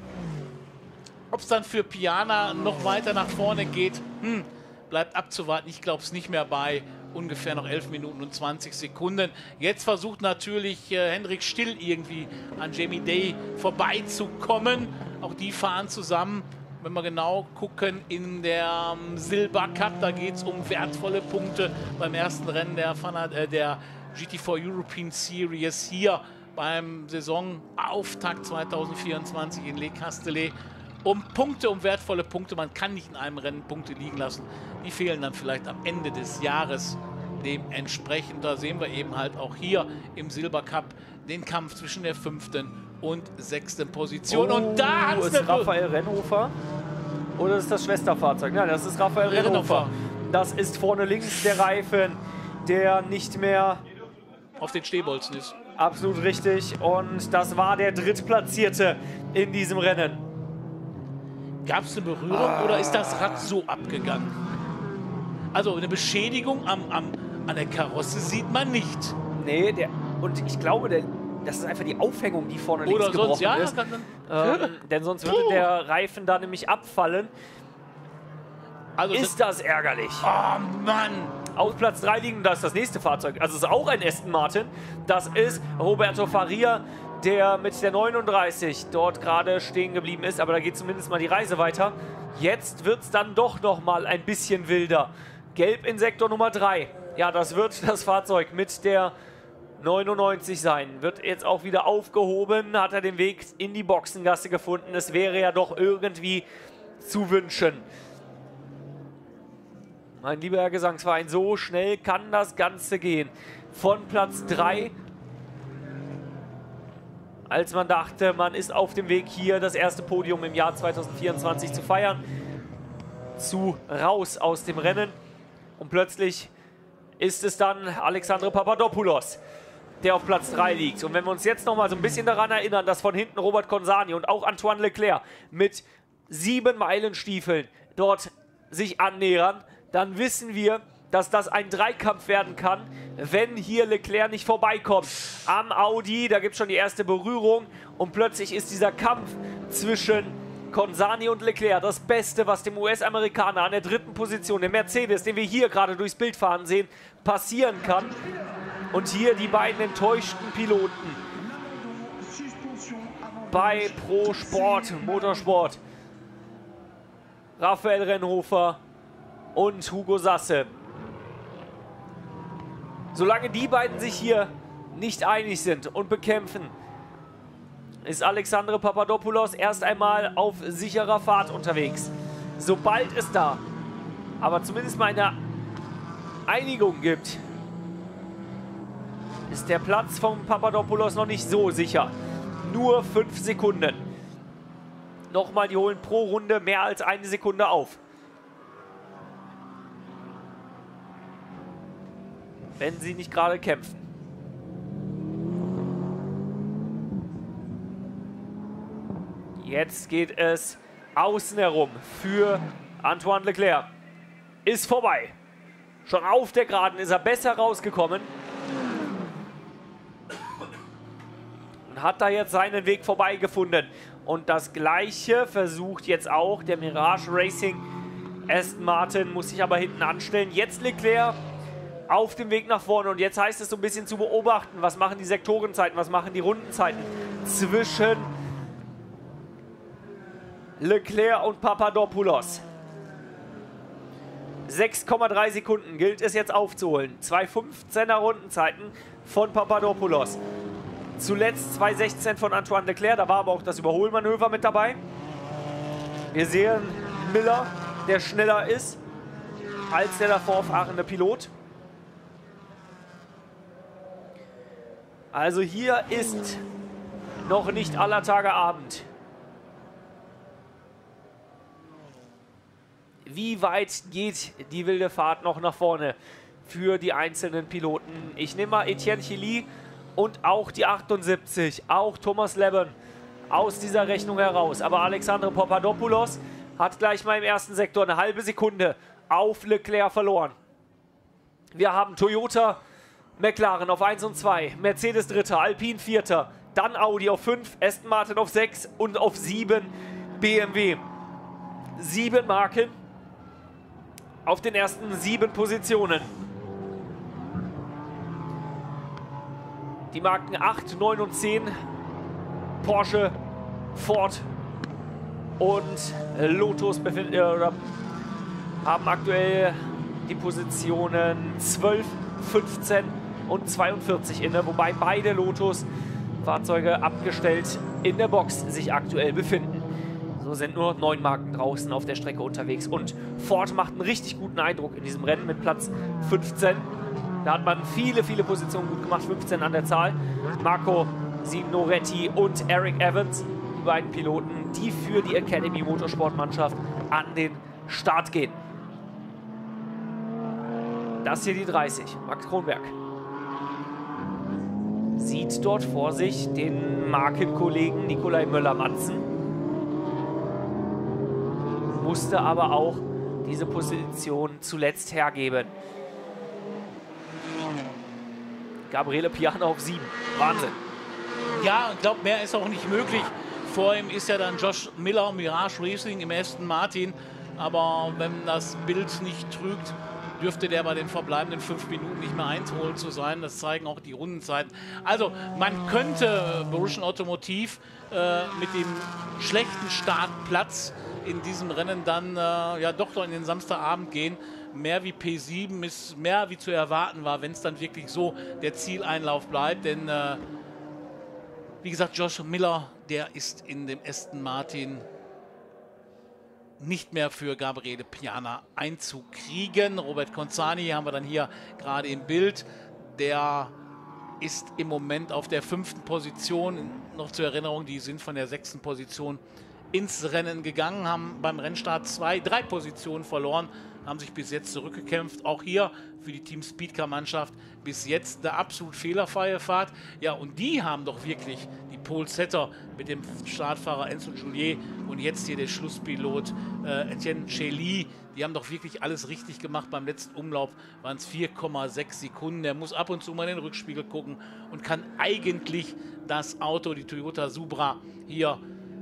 Ob es dann für Piana noch weiter nach vorne geht, hm, bleibt abzuwarten. Ich glaube es nicht mehr bei ungefähr noch elf Minuten und zwanzig Sekunden. Jetzt versucht natürlich äh, Hendrik Still irgendwie an Jamie Day vorbeizukommen. Auch die fahren zusammen. Wenn wir genau gucken, in der ähm, Silbercup, da geht es um wertvolle Punkte beim ersten Rennen der, äh, der G T vier European Series hier beim Saisonauftakt zweitausendvierundzwanzig in Les Castellets. Um Punkte, um wertvolle Punkte. Man kann nicht in einem Rennen Punkte liegen lassen. Die fehlen dann vielleicht am Ende des Jahres. Dementsprechend, da sehen wir eben halt auch hier im Silbercup den Kampf zwischen der fünften und sechsten Position. Oh, und da hat es Raphael Rennhofer. Oder ist das Schwesterfahrzeug? Nein, das ist Raphael Rennhofer. Rennhofer. Das ist vorne links der Reifen, der nicht mehr auf den Stehbolzen ist. Absolut richtig. Und das war der Drittplatzierte in diesem Rennen. Gab es eine Berührung ah. oder ist das Rad so abgegangen? Also eine Beschädigung am, am, an der Karosse sieht man nicht. Nee, der, Und ich glaube, der, das ist einfach die Aufhängung, die vorne links Oder gebrochen sonst, ja, ist. kann dann, Ähm, denn sonst würde der Reifen da nämlich abfallen. also Ist das ärgerlich. oh Mann! Auf Platz drei liegen, das ist das nächste Fahrzeug. Also es ist auch ein Aston Martin. Das ist Roberto Faria, der mit der neununddreißig dort gerade stehen geblieben ist. Aber da geht zumindest mal die Reise weiter. Jetzt wird es dann doch noch mal ein bisschen wilder. Gelb in Sektor Nummer drei. Ja, das wird das Fahrzeug mit der neunundneunzig sein. Wird jetzt auch wieder aufgehoben. Hat er den Weg in die Boxengasse gefunden. Es wäre ja doch irgendwie zu wünschen. Mein lieber Herr Gesangsverein, so schnell kann das Ganze gehen. Von Platz drei, als man dachte, man ist auf dem Weg, hier das erste Podium im Jahr zweitausendvierundzwanzig zu feiern, zu raus aus dem Rennen. Und plötzlich ist es dann Alexandre Papadopoulos, der auf Platz drei liegt. Und wenn wir uns jetzt noch mal so ein bisschen daran erinnern, dass von hinten Robert Consani und auch Antoine Leclerc mit sieben Meilenstiefeln dort sich annähern, dann wissen wir, dass das ein Dreikampf werden kann, wenn hier Leclerc nicht vorbeikommt. Am Audi, da gibt es schon die erste Berührung und plötzlich ist dieser Kampf zwischen Consani und Leclerc das Beste, was dem U S-Amerikaner an der dritten Position, dem Mercedes, den wir hier gerade durchs Bild fahren sehen, passieren kann. Und hier die beiden enttäuschten Piloten bei Pro Sport, Motorsport. Raphael Rennhofer und Hugo Sasse. Solange die beiden sich hier nicht einig sind und bekämpfen, ist Alexandre Papadopoulos erst einmal auf sicherer Fahrt unterwegs. Sobald es da aber zumindest mal eine Einigung gibt, ist der Platz von Papadopoulos noch nicht so sicher. Nur fünf Sekunden. Nochmal, die holen pro Runde mehr als eine Sekunde auf. Wenn sie nicht gerade kämpfen. Jetzt geht es außen herum für Antoine Leclerc. Ist vorbei. Schon auf der Geraden ist er besser rausgekommen. Und hat da jetzt seinen Weg vorbei gefunden. Und das Gleiche versucht jetzt auch der Mirage Racing. Aston Martin muss sich aber hinten anstellen. Jetzt Leclerc auf dem Weg nach vorne. Und jetzt heißt es so ein bisschen zu beobachten, was machen die Sektorenzeiten, was machen die Rundenzeiten zwischen Leclerc und Papadopoulos. sechs Komma drei Sekunden gilt es jetzt aufzuholen. zwei fünfzehner Rundenzeiten von Papadopoulos. Zuletzt zwei sechzehn von Antoine Leclerc, da war aber auch das Überholmanöver mit dabei. Wir sehen Miller, der schneller ist als der davor fahrende Pilot. Also hier ist noch nicht aller Tage Abend. Wie weit geht die wilde Fahrt noch nach vorne für die einzelnen Piloten? Ich nehme mal Etienne Chili und auch die achtundsiebzig, auch Thomas Leben aus dieser Rechnung heraus. Aber Alexandre Papadopoulos hat gleich mal im ersten Sektor eine halbe Sekunde auf Leclerc verloren. Wir haben Toyota, McLaren auf eins und zwei, Mercedes Dritter, Alpine Vierter, dann Audi auf fünf, Aston Martin auf sechs und auf sieben B M W. Sieben Marken auf den ersten sieben Positionen. Die Marken acht, neun und zehn, Porsche, Ford und Lotus befinden, äh, oder haben aktuell die Positionen zwölf, fünfzehn und zweiundvierzig inne, wobei beide Lotus-Fahrzeuge abgestellt in der Box sich aktuell befinden. So sind nur neun Marken draußen auf der Strecke unterwegs. Und Ford macht einen richtig guten Eindruck in diesem Rennen mit Platz fünfzehn. Da hat man viele, viele Positionen gut gemacht, fünfzehn an der Zahl. Marco Signoretti und Eric Evans, die beiden Piloten, die für die Academy Motorsportmannschaft an den Start gehen. Das hier die dreißig, Max Kronberg. Sieht dort vor sich den Markenkollegen Nikolai Müller-Manzen. Musste aber auch diese Position zuletzt hergeben. Gabriele Piana auf sieben. Wahnsinn. Ja, ich glaube, mehr ist auch nicht möglich. Vor ihm ist ja dann Josh Miller, Mirage Racing im Aston Martin. Aber wenn das Bild nicht trügt, dürfte der bei den verbleibenden fünf Minuten nicht mehr einzuholen zu sein. Das zeigen auch die Rundenzeiten. Also man könnte Borussian Automotive äh, mit dem schlechten Startplatz in diesem Rennen dann äh, ja doch noch in den Samstagabend gehen. Mehr wie P sieben ist mehr wie zu erwarten war, wenn es dann wirklich so der Zieleinlauf bleibt. Denn äh, wie gesagt, Josh Miller, der ist in dem Aston Martin nicht mehr für Gabriele Piana einzukriegen. Robert Consani haben wir dann hier gerade im Bild. Der ist im Moment auf der fünften Position. Noch zur Erinnerung, die sind von der sechsten Position ins Rennen gegangen, haben beim Rennstart zwei, drei Positionen verloren, haben sich bis jetzt zurückgekämpft. Auch hier für die Team Speedcar-Mannschaft bis jetzt eine absolut fehlerfreie Fahrt. Ja, und die haben doch wirklich die Pole-Setter mit dem Startfahrer Enzo Julier und jetzt hier der Schlusspilot äh, Etienne Chely. Die haben doch wirklich alles richtig gemacht. Beim letzten Umlauf waren es vier Komma sechs Sekunden. Der muss ab und zu mal in den Rückspiegel gucken und kann eigentlich das Auto, die Toyota Supra, hier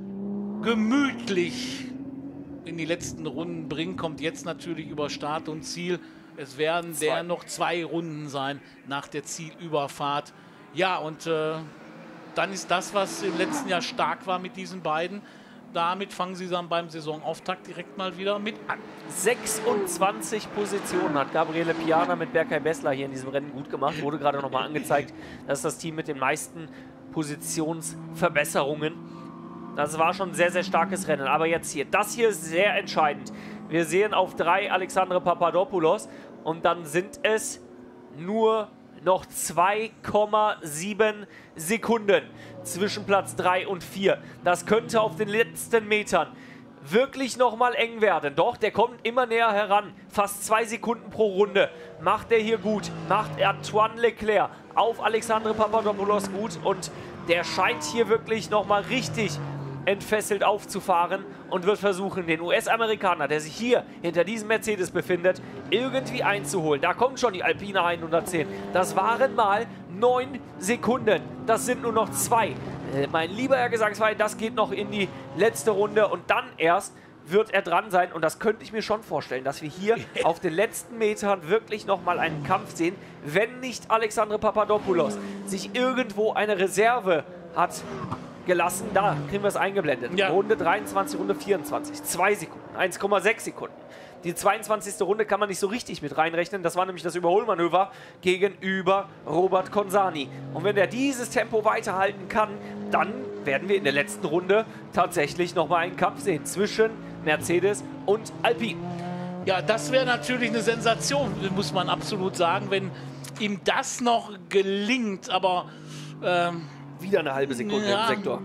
gemütlich in die letzten Runden bringen. Kommt jetzt natürlich über Start und Ziel. Es werden zwei. der noch zwei Runden sein nach der Zielüberfahrt. Ja, und äh, dann ist das, was im letzten Jahr stark war mit diesen beiden. Damit fangen sie dann beim Saisonauftakt direkt mal wieder mit an. sechsundzwanzig Positionen hat Gabriele Piana mit Berkay Bessler hier in diesem Rennen gut gemacht. Wurde gerade nochmal angezeigt, das ist das Team mit den meisten Positionsverbesserungen. Das war schon ein sehr, sehr starkes Rennen. Aber jetzt hier, das hier ist sehr entscheidend. Wir sehen auf drei Alexandre Papadopoulos und dann sind es nur noch zwei Komma sieben Sekunden zwischen Platz drei und vier. Das könnte auf den letzten Metern wirklich nochmal eng werden. Doch, der kommt immer näher heran. Fast zwei Sekunden pro Runde. Macht er hier gut. Macht Antoine Leclerc auf Alexandre Papadopoulos gut. Und der scheint hier wirklich nochmal richtig entfesselt aufzufahren und wird versuchen, den U S-Amerikaner, der sich hier hinter diesem Mercedes befindet, irgendwie einzuholen. Da kommt schon die Alpine hundertzehn. Das waren mal neun Sekunden. Das sind nur noch zwei. Äh, mein lieber Herr Gesangsverein, das geht noch in die letzte Runde und dann erst wird er dran sein. Und das könnte ich mir schon vorstellen, dass wir hier auf den letzten Metern wirklich nochmal einen Kampf sehen, wenn nicht Alexandre Papadopoulos sich irgendwo eine Reserve hat gelassen. Da kriegen wir es eingeblendet. Ja. Runde dreiundzwanzig, Runde vierundzwanzig. zwei Sekunden, eins Komma sechs Sekunden. Die zweiundzwanzigste Runde kann man nicht so richtig mit reinrechnen. Das war nämlich das Überholmanöver gegenüber Robert Consani. Und wenn er dieses Tempo weiterhalten kann, dann werden wir in der letzten Runde tatsächlich nochmal einen Kampf sehen zwischen Mercedes und Alpine. Ja, das wäre natürlich eine Sensation, muss man absolut sagen, wenn ihm das noch gelingt. Aber ähm wieder eine halbe Sekunde ja, im Sektor.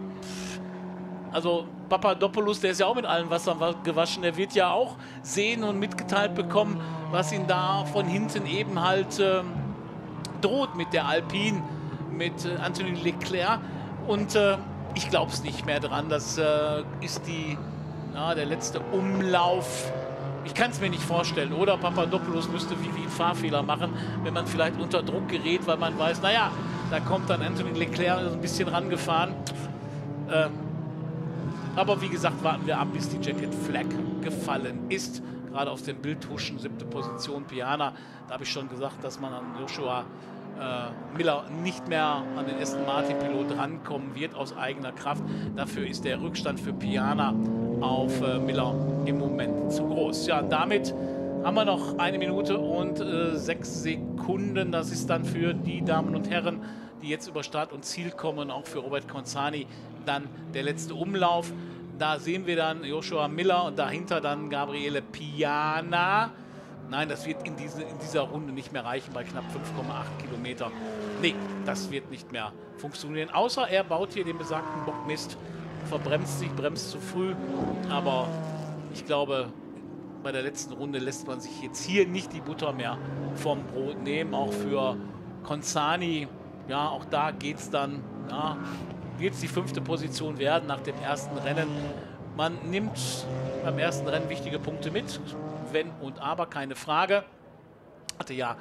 Also Papadopoulos, der ist ja auch mit allem Wasser gewaschen. Der wird ja auch sehen und mitgeteilt bekommen, was ihn da von hinten eben halt äh, droht mit der Alpine, mit äh, Anthony Leclerc. Und äh, ich glaube es nicht mehr dran. Das äh, ist die, ja, der letzte Umlauf. Ich kann es mir nicht vorstellen. Oder Papadopoulos müsste wie, wie einen Fahrfehler machen, wenn man vielleicht unter Druck gerät, weil man weiß, naja, da kommt dann Anthony Leclerc ein bisschen rangefahren. Äh, aber wie gesagt, warten wir ab, bis die Jacket Flag gefallen ist. Gerade auf den Bildhuschen, siebte Position, Piana. Da habe ich schon gesagt, dass man an Joshua äh, Miller nicht mehr an den Aston Martin Pilot rankommen wird aus eigener Kraft. Dafür ist der Rückstand für Piana auf äh, Miller im Moment zu groß. Ja, damit haben wir noch eine Minute und äh, sechs Sekunden. Das ist dann für die Damen und Herren, die jetzt über Start und Ziel kommen, auch für Robert Consani, dann der letzte Umlauf. Da sehen wir dann Joshua Miller und dahinter dann Gabriele Piana. Nein, das wird in, diese, in dieser Runde nicht mehr reichen bei knapp fünf Komma acht Kilometer. Nee, das wird nicht mehr funktionieren. Außer er baut hier den besagten Bockmist, verbremst sich, bremst zu früh. Aber ich glaube, bei der letzten Runde lässt man sich jetzt hier nicht die Butter mehr vom Brot nehmen. Auch für Consani, ja, auch da geht es dann, ja, wird es die fünfte Position werden nach dem ersten Rennen. Man nimmt beim ersten Rennen wichtige Punkte mit, wenn und aber, keine Frage. Hatte ja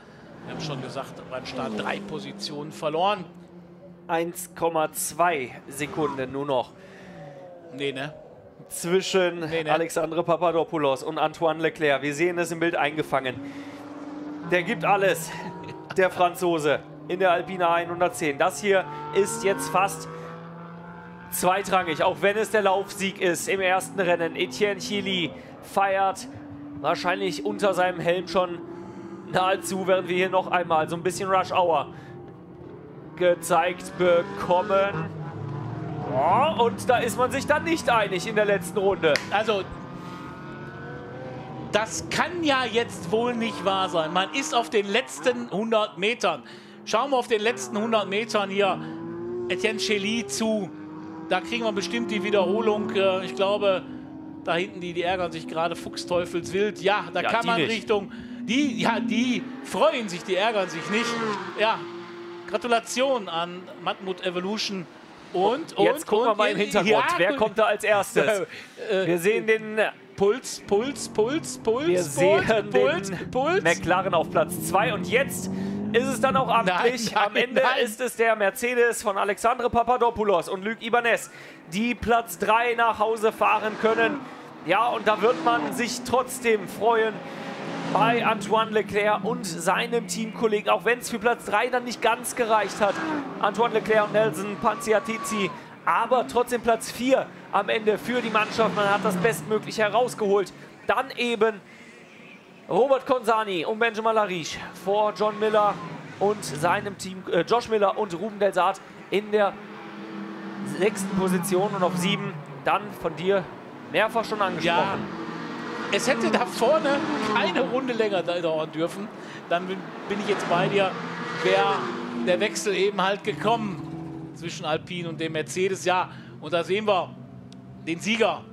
Wir haben schon gesagt, beim Start drei Positionen verloren. eins Komma zwei Sekunden nur noch. Nee, ne? Zwischen nee, ne? Alexandre Papadopoulos und Antoine Leclerc. Wir sehen es im Bild eingefangen. Der gibt alles, der Franzose, in der Alpina hundertzehn. Das hier ist jetzt fast zweitrangig, auch wenn es der Laufsieg ist im ersten Rennen. Etienne Chili feiert wahrscheinlich unter seinem Helm schon nahezu, während wir hier noch einmal so ein bisschen Rush Hour gezeigt bekommen. Oh, und da ist man sich dann nicht einig in der letzten Runde. Also, das kann ja jetzt wohl nicht wahr sein. Man ist auf den letzten hundert Metern. Schauen wir auf den letzten hundert Metern hier Etienne Chili zu. Da kriegen wir bestimmt die Wiederholung. Ich glaube, da hinten, die, die ärgern sich gerade fuchsteufelswild. Ja, da ja, kann man nicht. Richtung... Die, ja, die freuen sich, die ärgern sich nicht. Ja, Gratulation an Matmut Evolution. Und, und, jetzt gucken und, wir mal im Hintergrund. Ja, Wer kommt da als erstes? Äh, wir sehen den Puls, Puls, Puls, Puls, wir Puls, sehen Puls, den Puls. McLaren auf Platz zwei. Und jetzt ist es dann auch amtlich. Nein, nein, Am Ende nein. ist es der Mercedes von Alexandre Papadopoulos und Luc Ibanez, die Platz drei nach Hause fahren können. Ja, und da wird man sich trotzdem freuen bei Antoine Leclerc und seinem Teamkollegen, auch wenn es für Platz drei dann nicht ganz gereicht hat. Antoine Leclerc und Nelson Panziatizi, aber trotzdem Platz vier am Ende für die Mannschaft. Man hat das bestmöglich herausgeholt. Dann eben Robert Consani und Benjamin Lariche vor John Miller und seinem Team, äh, Josh Miller und Ruben Delsart in der sechsten Position und auf sieben dann von dir mehrfach schon angesprochen. Ja. Es hätte da vorne keine Runde länger dauern dürfen. Dann bin, bin ich jetzt bei dir, wäre der Wechsel eben halt gekommen zwischen Alpine und dem Mercedes. Ja, und da sehen wir den Sieger.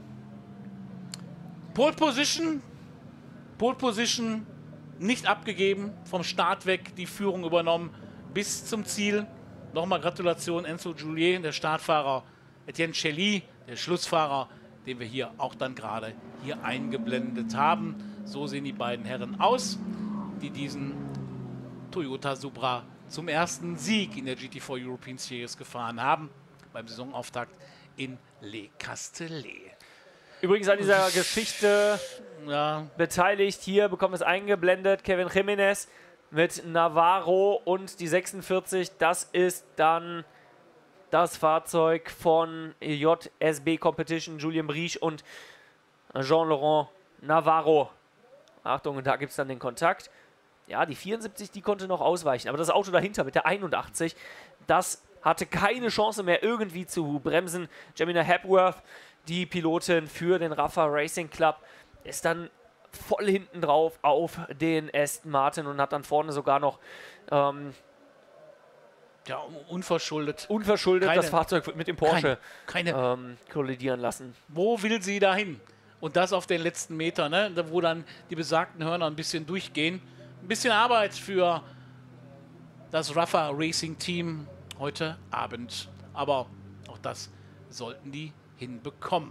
Pole Position, Pole Position nicht abgegeben, vom Start weg die Führung übernommen bis zum Ziel. Nochmal Gratulation Enzo Julier, der Startfahrer, Etienne Chili, der Schlussfahrer, den wir hier auch dann gerade hier eingeblendet haben. So sehen die beiden Herren aus, die diesen Toyota Supra zum ersten Sieg in der G T vier European Series gefahren haben, beim Saisonauftakt in Le Castellet. Übrigens an dieser Geschichte ja. beteiligt, hier bekommt es eingeblendet, Kevin Jimenez mit Navarro und die sechsundvierzig, das ist dann das Fahrzeug von J S B Competition, Julien Brich und Jean-Laurent Navarro. Achtung, da gibt es dann den Kontakt. Ja, die vierundsiebzig, die konnte noch ausweichen, aber das Auto dahinter mit der einundachtzig, das hatte keine Chance mehr irgendwie zu bremsen. Jemina Hepworth, die Pilotin für den Rafa Racing Club, ist dann voll hinten drauf auf den Aston Martin und hat dann vorne sogar noch ähm, ja, unverschuldet, unverschuldet keine, das Fahrzeug mit dem Porsche keine, keine, ähm, kollidieren lassen. Wo will sie dahin? Und das auf den letzten Metern, ne? Wo dann die besagten Hörner ein bisschen durchgehen. Ein bisschen Arbeit für das Rafa Racing Team heute Abend. Aber auch das sollten die hinbekommen.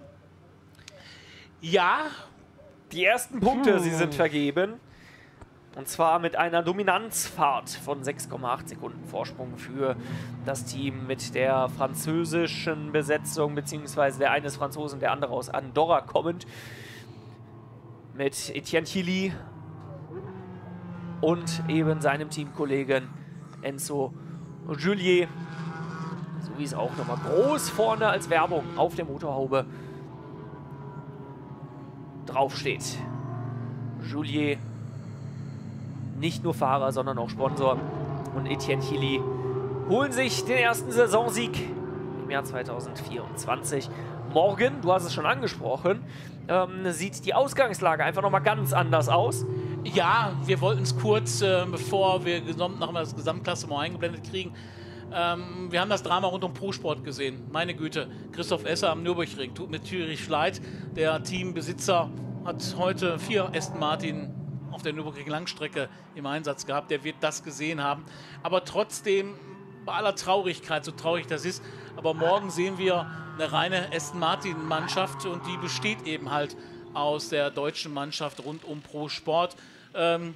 Ja. Die ersten Punkte, sie sind vergeben. Und zwar mit einer Dominanzfahrt von sechs Komma acht Sekunden Vorsprung für das Team mit der französischen Besetzung, beziehungsweise der eine ist Franzosen, der andere aus Andorra kommend. Mit Etienne Chili und eben seinem Teamkollegen Enzo Julier. So wie es auch nochmal groß vorne als Werbung auf der Motorhaube draufsteht. Julier, nicht nur Fahrer, sondern auch Sponsor. Und Etienne Chili holen sich den ersten Saisonsieg im Jahr zweitausendvierundzwanzig. Morgen, du hast es schon angesprochen, ähm, sieht die Ausgangslage einfach nochmal ganz anders aus. Ja, wir wollten es kurz, äh, bevor wir nochmal das Gesamtklassement eingeblendet kriegen. Ähm, wir haben das Drama rund um Pro-Sport gesehen. Meine Güte, Christoph Esser am Nürburgring. Tut mir tierisch leid. Der Teambesitzer hat heute vier Aston Martin auf der Nürburgring-Langstrecke im Einsatz gehabt. Der wird das gesehen haben. Aber trotzdem, bei aller Traurigkeit, so traurig das ist, aber morgen sehen wir eine reine Aston Martin-Mannschaft und die besteht eben halt aus der deutschen Mannschaft rund um Pro Sport. Ähm,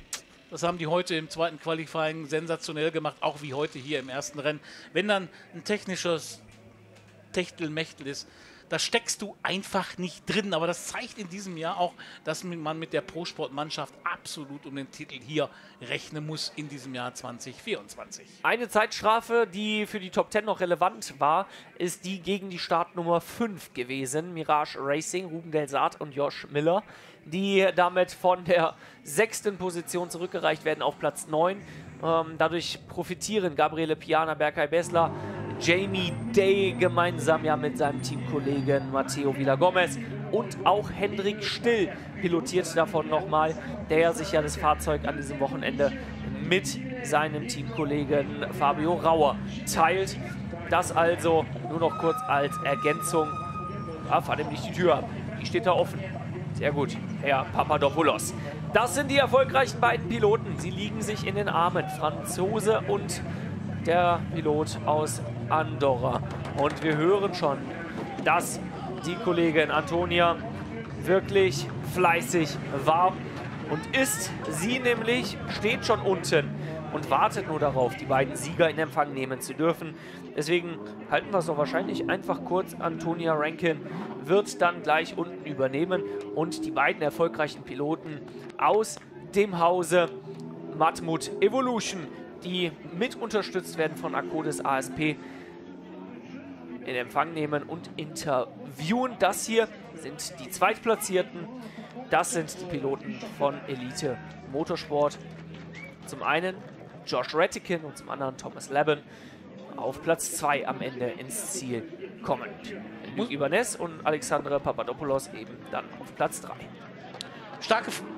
Das haben die heute im zweiten Qualifying sensationell gemacht, auch wie heute hier im ersten Rennen. Wenn dann ein technisches Techtelmechtel ist, da steckst du einfach nicht drin. Aber das zeigt in diesem Jahr auch, dass man mit der Pro-Sport-Mannschaft absolut um den Titel hier rechnen muss in diesem Jahr zwanzig vierundzwanzig. Eine Zeitstrafe, die für die Top zehn noch relevant war, ist die gegen die Startnummer fünf gewesen. Mirage Racing, Ruben Delsart und Josh Miller, die damit von der sechsten Position zurückgereicht werden auf Platz neun. Ähm, dadurch profitieren Gabriele Piana, Berkay Bessler, Jamie Day gemeinsam ja mit seinem Teamkollegen Matteo Villagomez und auch Hendrik Still pilotiert davon nochmal, der sich ja das Fahrzeug an diesem Wochenende mit seinem Teamkollegen Fabio Rauer teilt. Das also nur noch kurz als Ergänzung. Ah, fahr nämlich die Tür ab, die steht da offen. Sehr gut, Herr Papadopoulos. Das sind die erfolgreichen beiden Piloten. Sie liegen sich in den Armen. Franzose und der Pilot aus Andorra. Und wir hören schon, dass die Kollegin Antonia wirklich fleißig war und ist. Sie nämlich steht schon unten und wartet nur darauf, die beiden Sieger in Empfang nehmen zu dürfen. Deswegen halten wir es doch wahrscheinlich einfach kurz. Antonia Rankin wird dann gleich unten übernehmen und die beiden erfolgreichen Piloten aus dem Hause Matmut Evolution, die mit unterstützt werden von Akkodis A S P, in Empfang nehmen und interviewen. Das hier sind die Zweitplatzierten. Das sind die Piloten von Elite Motorsport. Zum einen Josh Rettikin und zum anderen Thomas Laban auf Platz zwei am Ende ins Ziel kommen. Luc Ibanez und Alexandre Papadopoulos eben dann auf Platz drei. Starke... F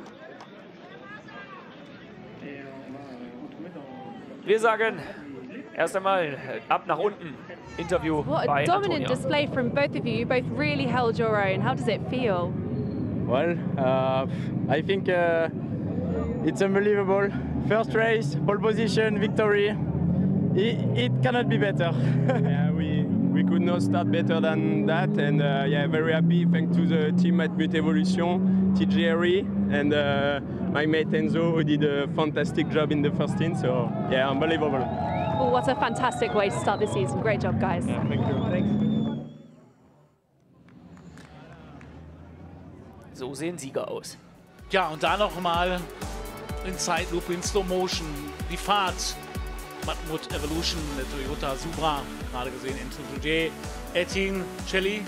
Wir sagen erst einmal ab nach unten. Interview What bei a dominant Antonia. display from both of you. You both really held your own. How does it feel? Well, uh, I think uh, it's unbelievable. First race, pole position, victory. It, it cannot be better. Yeah, we we could not start better than that, and uh, yeah, very happy. Thanks to the team at Matmut Evolution, T J R E, and uh, my mate Enzo, who did a fantastic job in the first stint. So yeah, unbelievable. Well, what a fantastic way to start the season. Great job, guys. Yeah, thank you. Thanks. So sehen Sieger aus. Ja, und da nochmal in Zeitlupe, in Slow Motion, die Fahrt. Matmut Evolution, der Toyota Supra, gerade gesehen, Enzo J, Etienne Celli.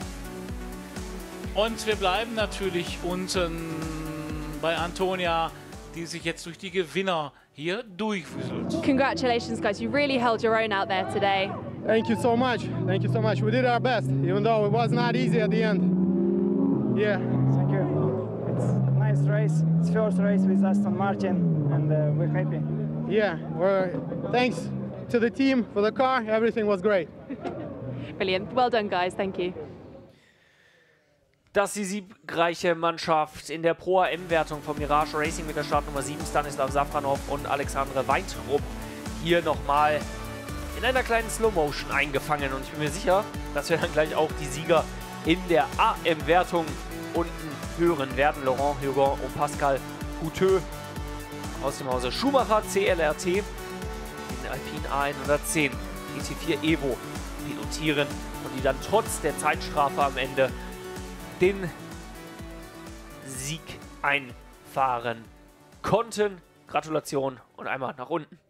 Und wir bleiben natürlich unten bei Antonia, die sich jetzt durch die Gewinner hier durchwüselt. Congratulations, guys. You really held your own out there today. Thank you so much. Thank you so much. We did our best, even though it was not easy at the end. Yeah. Thank you. It's a nice race. It's first race with Aston Martin, and uh, we're happy. Yeah. We're, thanks to the team for the car. Everything was great. Brilliant. Well done, guys. Thank you. Das ist die siegreiche Mannschaft in der Pro A M-Wertung von Mirage Racing mit der Startnummer sieben, Stanislav Safranov und Alexandre Weintrup. Hier nochmal in einer kleinen Slow-Motion eingefangen. Und ich bin mir sicher, dass wir dann gleich auch die Sieger in der A M-Wertung unten hören werden. Laurent Hugon und Pascal Couteux aus dem Hause Schumacher C L R T in Alpine A hundertzehn G T vier Evo pilotieren und die dann trotz der Zeitstrafe am Ende den Sieg einfahren konnten. Gratulation und einmal nach unten.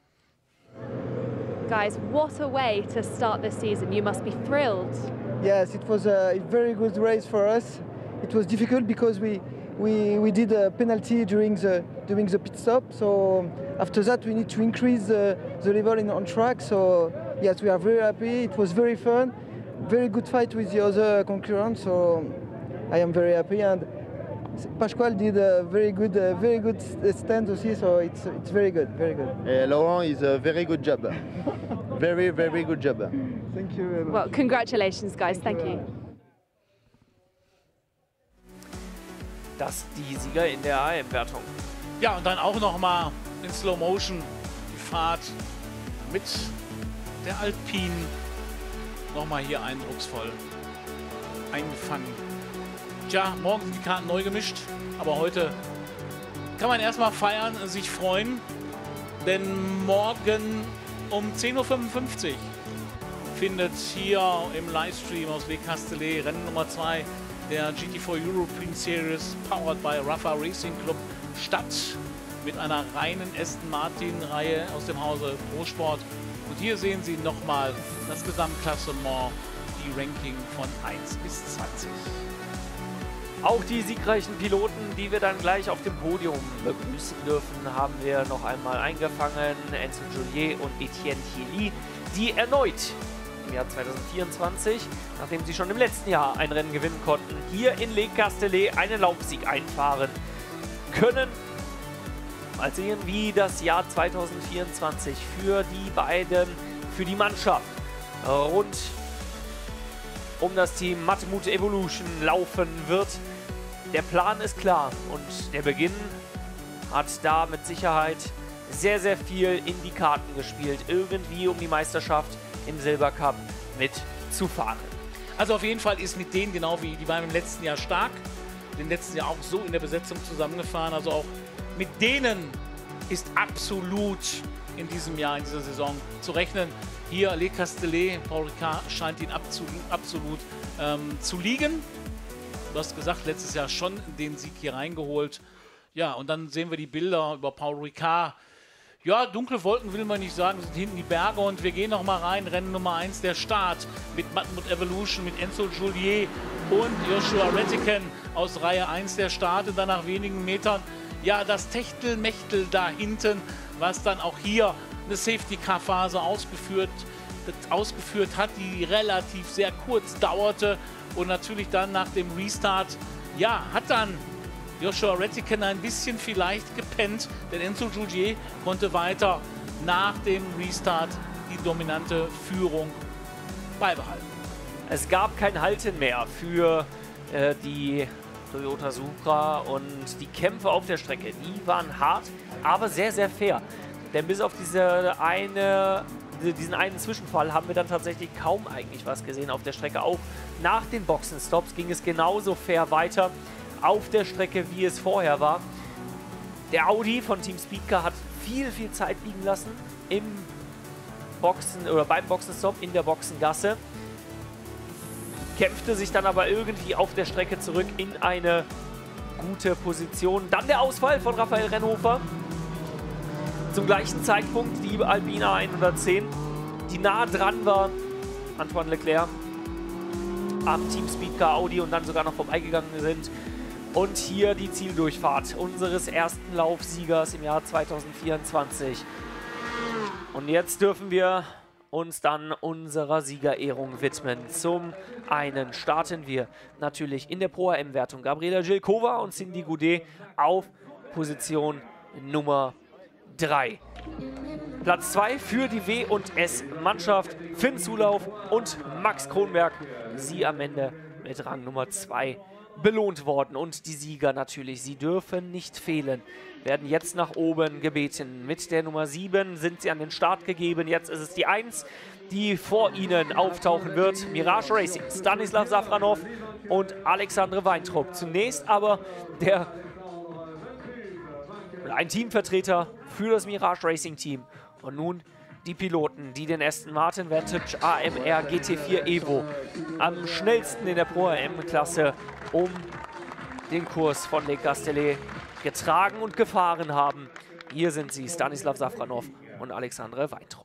Guys, what a way to start the season. You must be thrilled. Yes, it was a very good race for us. It was difficult because we we, we did a penalty during the during the pit stop. So after that, we need to increase the, the level in, on track. So yes, we are very happy. It was very fun. Very good fight with the other concurrents. So I am very happy. And Pasquale did a very good, uh, very good stand aussi. So it's it's very good, very good. Uh, Laurent is a very good job. Very, very good job. Thank you very much. Well, congratulations, guys. Thank you. Das die Sieger in der A M-Wertung. Ja, und dann auch noch mal in Slow Motion die Fahrt mit der Alpine. Nochmal hier eindrucksvoll eingefangen. Tja, morgen sind die Karten neu gemischt, aber heute kann man erstmal feiern, sich freuen, denn morgen um zehn Uhr fünfundfünfzig findet hier im Livestream aus Le Castellet Rennen Nummer zwei der G T vier European Series powered by Rafa Racing Club statt mit einer reinen Aston Martin Reihe aus dem Hause Pro Sport. Und hier sehen Sie nochmal das Gesamtklassement, die Ranking von eins bis zwanzig. Auch die siegreichen Piloten, die wir dann gleich auf dem Podium begrüßen dürfen, haben wir noch einmal eingefangen. Enzo Joliet und Etienne Thielly, die erneut im Jahr zweitausendvierundzwanzig, nachdem sie schon im letzten Jahr ein Rennen gewinnen konnten, hier in Le Castellet einen Laufsieg einfahren können. Mal sehen, wie das Jahr zweitausendvierundzwanzig für die beiden, für die Mannschaft rund um das Team Matmut Evolution laufen wird. Der Plan ist klar und der Beginn hat da mit Sicherheit sehr, sehr viel in die Karten gespielt, irgendwie um die Meisterschaft im Silbercup mitzufahren. Also auf jeden Fall ist mit denen, genau wie die waren im letzten Jahr stark, im letzten Jahr auch so in der Besetzung zusammengefahren, also auch mit denen ist absolut in diesem Jahr, in dieser Saison zu rechnen. Hier Le Castellet, Paul Ricard scheint ihn absolut, absolut ähm, zu liegen. Du hast gesagt, letztes Jahr schon den Sieg hier reingeholt. Ja, und dann sehen wir die Bilder über Paul Ricard. Ja, dunkle Wolken will man nicht sagen, sind hinten die Berge und wir gehen noch mal rein. Rennen Nummer eins, der Start mit Matmut Evolution, mit Enzo Joliet und Joshua Reticken aus Reihe eins der Start. Und dann nach wenigen Metern, ja, das Techtelmechtel da hinten, was dann auch hier eine Safety-Car-Phase ausgeführt, ausgeführt hat, die relativ sehr kurz dauerte. Und natürlich dann nach dem Restart, ja, hat dann Joshua Reticken ein bisschen vielleicht gepennt, denn Enzo Joliet konnte weiter nach dem Restart die dominante Führung beibehalten. Es gab kein Halten mehr für äh, die Toyota Supra und die Kämpfe auf der Strecke, die waren hart, aber sehr, sehr fair. Denn bis auf diese eine, diesen einen Zwischenfall haben wir dann tatsächlich kaum eigentlich was gesehen auf der Strecke. Auch nach den Boxenstops ging es genauso fair weiter auf der Strecke, wie es vorher war. Der Audi von Team Speedcar hat viel, viel Zeit liegen lassen im Boxen oder beim Boxenstopp in der Boxengasse. Kämpfte sich dann aber irgendwie auf der Strecke zurück in eine gute Position. Dann der Ausfall von Raphael Rennhofer. Zum gleichen Zeitpunkt die Alpina hundertzehn, die nah dran war, Antoine Leclerc, am Team Speedcar Audi und dann sogar noch vorbeigegangen sind. Und hier die Zieldurchfahrt unseres ersten Laufsiegers im Jahr zweitausendvierundzwanzig. Und jetzt dürfen wir uns dann unserer Siegerehrung widmen. Zum einen starten wir natürlich in der Pro-A M-Wertung Gabriela Gilkova und Cindy Goudet auf Position Nummer drei. Platz zwei für die W und S-Mannschaft, Finn Zulauf und Max Kronberg. Sie am Ende mit Rang Nummer zwei belohnt worden. Und die Sieger natürlich, sie dürfen nicht fehlen, werden jetzt nach oben gebeten. Mit der Nummer sieben sind sie an den Start gegeben. Jetzt ist es die eins, die vor ihnen auftauchen wird. Mirage Racing, Stanislav Safranov und Alexandre Weintrup. Zunächst aber der ein Teamvertreter für das Mirage Racing Team. Und nun die Piloten, die den Aston Martin Vantage A M R G T vier Evo am schnellsten in der Pro-A M-Klasse um den Kurs von Le Castellet getragen und gefahren haben. Hier sind sie, Stanislav Safranov und Alexandre Weintrup.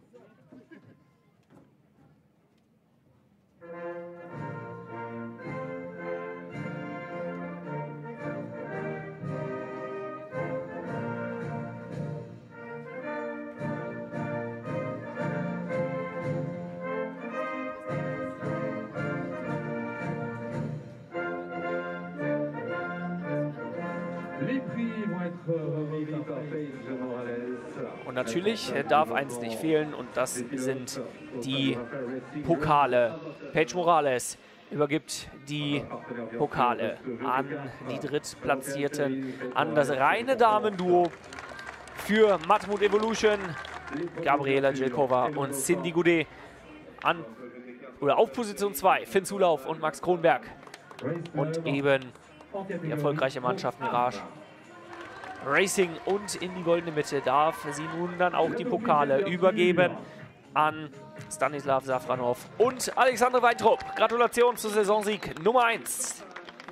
Und natürlich darf eins nicht fehlen und das sind die Pokale. Paige Morales übergibt die Pokale an die Drittplatzierten, an das reine Damenduo für Matmut Evolution, Gabriela Gilkova und Cindy Goudet, an oder auf Position zwei, Finn Zulauf und Max Kronberg und eben die erfolgreiche Mannschaft Mirage Racing und in die goldene Mitte darf sie nun dann auch die Pokale übergeben an Stanislav Safranov und Alexander Weintrup. Gratulation zu Saisonsieg Nummer eins.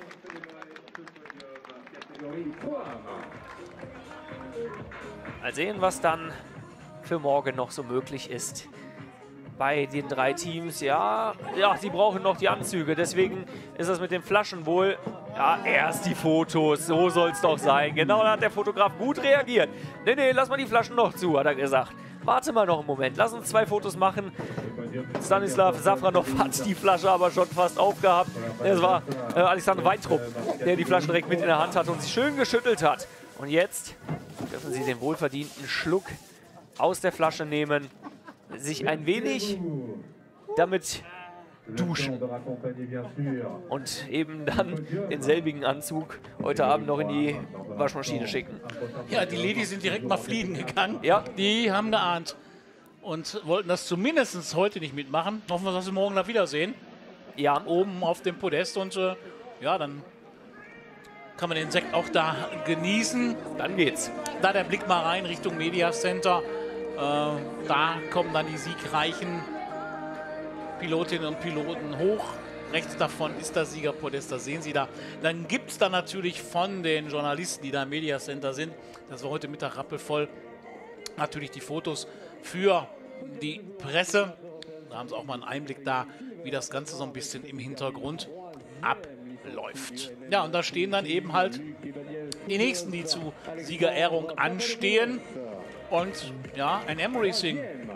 Mal sehen, was dann für morgen noch so möglich ist. Bei den drei Teams, ja, ja, sie brauchen noch die Anzüge. Deswegen ist das mit den Flaschen wohl, ja, erst die Fotos, so soll es doch sein. Genau, da hat der Fotograf gut reagiert. Nee, nee, lass mal die Flaschen noch zu, hat er gesagt. Warte mal noch einen Moment, lass uns zwei Fotos machen. Stanislav Safranov hat die Flasche aber schon fast aufgehabt. Es war äh, Alexander Weintrup, der die Flasche direkt mit in der Hand hatte und sie schön geschüttelt hat. Und jetzt dürfen sie den wohlverdienten Schluck aus der Flasche nehmen, sich ein wenig damit duschen und eben dann denselbigen Anzug heute Abend noch in die Waschmaschine schicken. Ja, die Ladies sind direkt mal fliegen gegangen. Ja. Die haben geahnt und wollten das zumindest heute nicht mitmachen. Hoffen wir, dass wir morgen da wiedersehen. Ja. Oben auf dem Podest und äh, ja, dann kann man den Sekt auch da genießen. Dann geht's. Da der Blick mal rein Richtung Media Center. Äh, da kommen dann die siegreichen Pilotinnen und Piloten hoch. Rechts davon ist das Siegerpodest, das sehen Sie da. Dann gibt es da natürlich von den Journalisten, die da im Media Center sind, das war heute Mittag rappelvoll, natürlich die Fotos für die Presse. Da haben Sie auch mal einen Einblick da, wie das Ganze so ein bisschen im Hintergrund abläuft. Ja, und da stehen dann eben halt die Nächsten, die zu Siegerehrung anstehen. Und ja, ein M-Racing,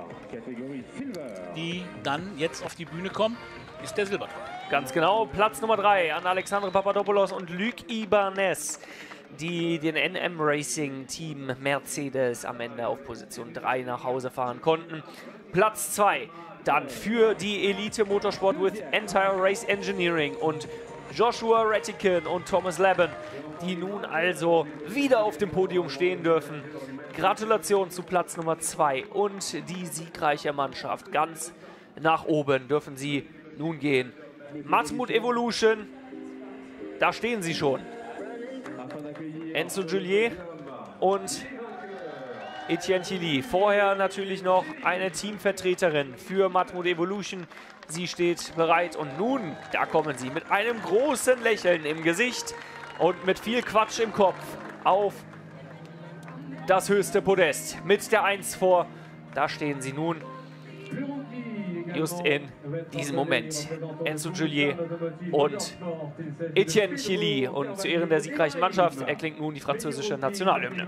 die dann jetzt auf die Bühne kommen, ist der Silbercup. Ganz genau, Platz Nummer drei an Alexandre Papadopoulos und Luc Ibanez, die den N M Racing Team Mercedes am Ende auf Position drei nach Hause fahren konnten. Platz zwei dann für die Elite Motorsport with Entire Race Engineering und Joshua Rettiken und Thomas Laban, die nun also wieder auf dem Podium stehen dürfen. Gratulation zu Platz Nummer zwei und die siegreiche Mannschaft. Ganz nach oben dürfen sie nun gehen. Matmut Evolution, da stehen sie schon. Enzo Giulier und Etienne Tilly. Vorher natürlich noch eine Teamvertreterin für Matmut Evolution. Sie steht bereit und nun, da kommen sie mit einem großen Lächeln im Gesicht und mit viel Quatsch im Kopf auf das höchste Podest mit der eins vor. Da stehen sie nun just in diesem Moment. Enzo Giulier und Etienne Tilly. Und zu Ehren der siegreichen Mannschaft erklingt nun die französische Nationalhymne.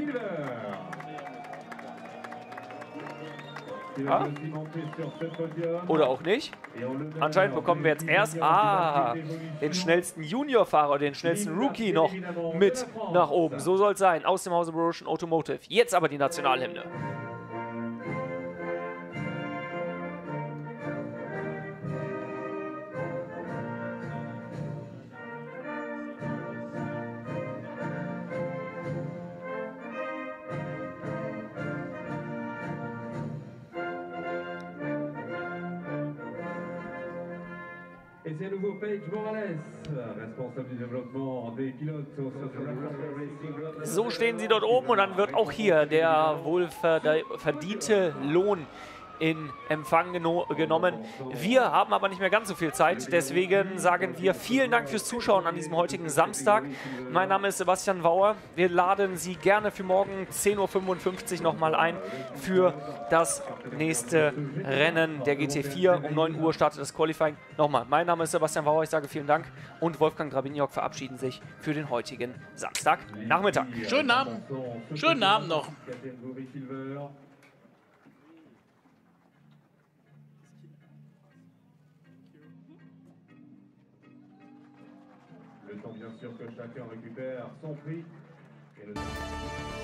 Ja. Oder auch nicht. Anscheinend bekommen wir jetzt erst ah, den schnellsten Juniorfahrer, den schnellsten Rookie noch mit nach oben. So soll es sein, aus dem Hause Borussia Automotive. Jetzt aber die Nationalhymne. Et c'est à nouveau Paige Morales, responsable du développement des pilotes sur ce Racing. So stehen sie dort oben und dann wird auch hier der wohl verdiente Lohn in Empfang geno genommen. Wir haben aber nicht mehr ganz so viel Zeit, deswegen sagen wir vielen Dank fürs Zuschauen an diesem heutigen Samstag. Mein Name ist Sebastian Wauer. Wir laden Sie gerne für morgen zehn Uhr fünfundfünfzig nochmal ein für das nächste Rennen der G T vier. Um neun Uhr startet das Qualifying. Nochmal, mein Name ist Sebastian Wauer, ich sage vielen Dank und Wolfgang Drabiniok verabschieden sich für den heutigen Samstagnachmittag. Schönen Abend. Schönen Abend noch. Le temps bien sûr que chacun récupère son prix. Et le...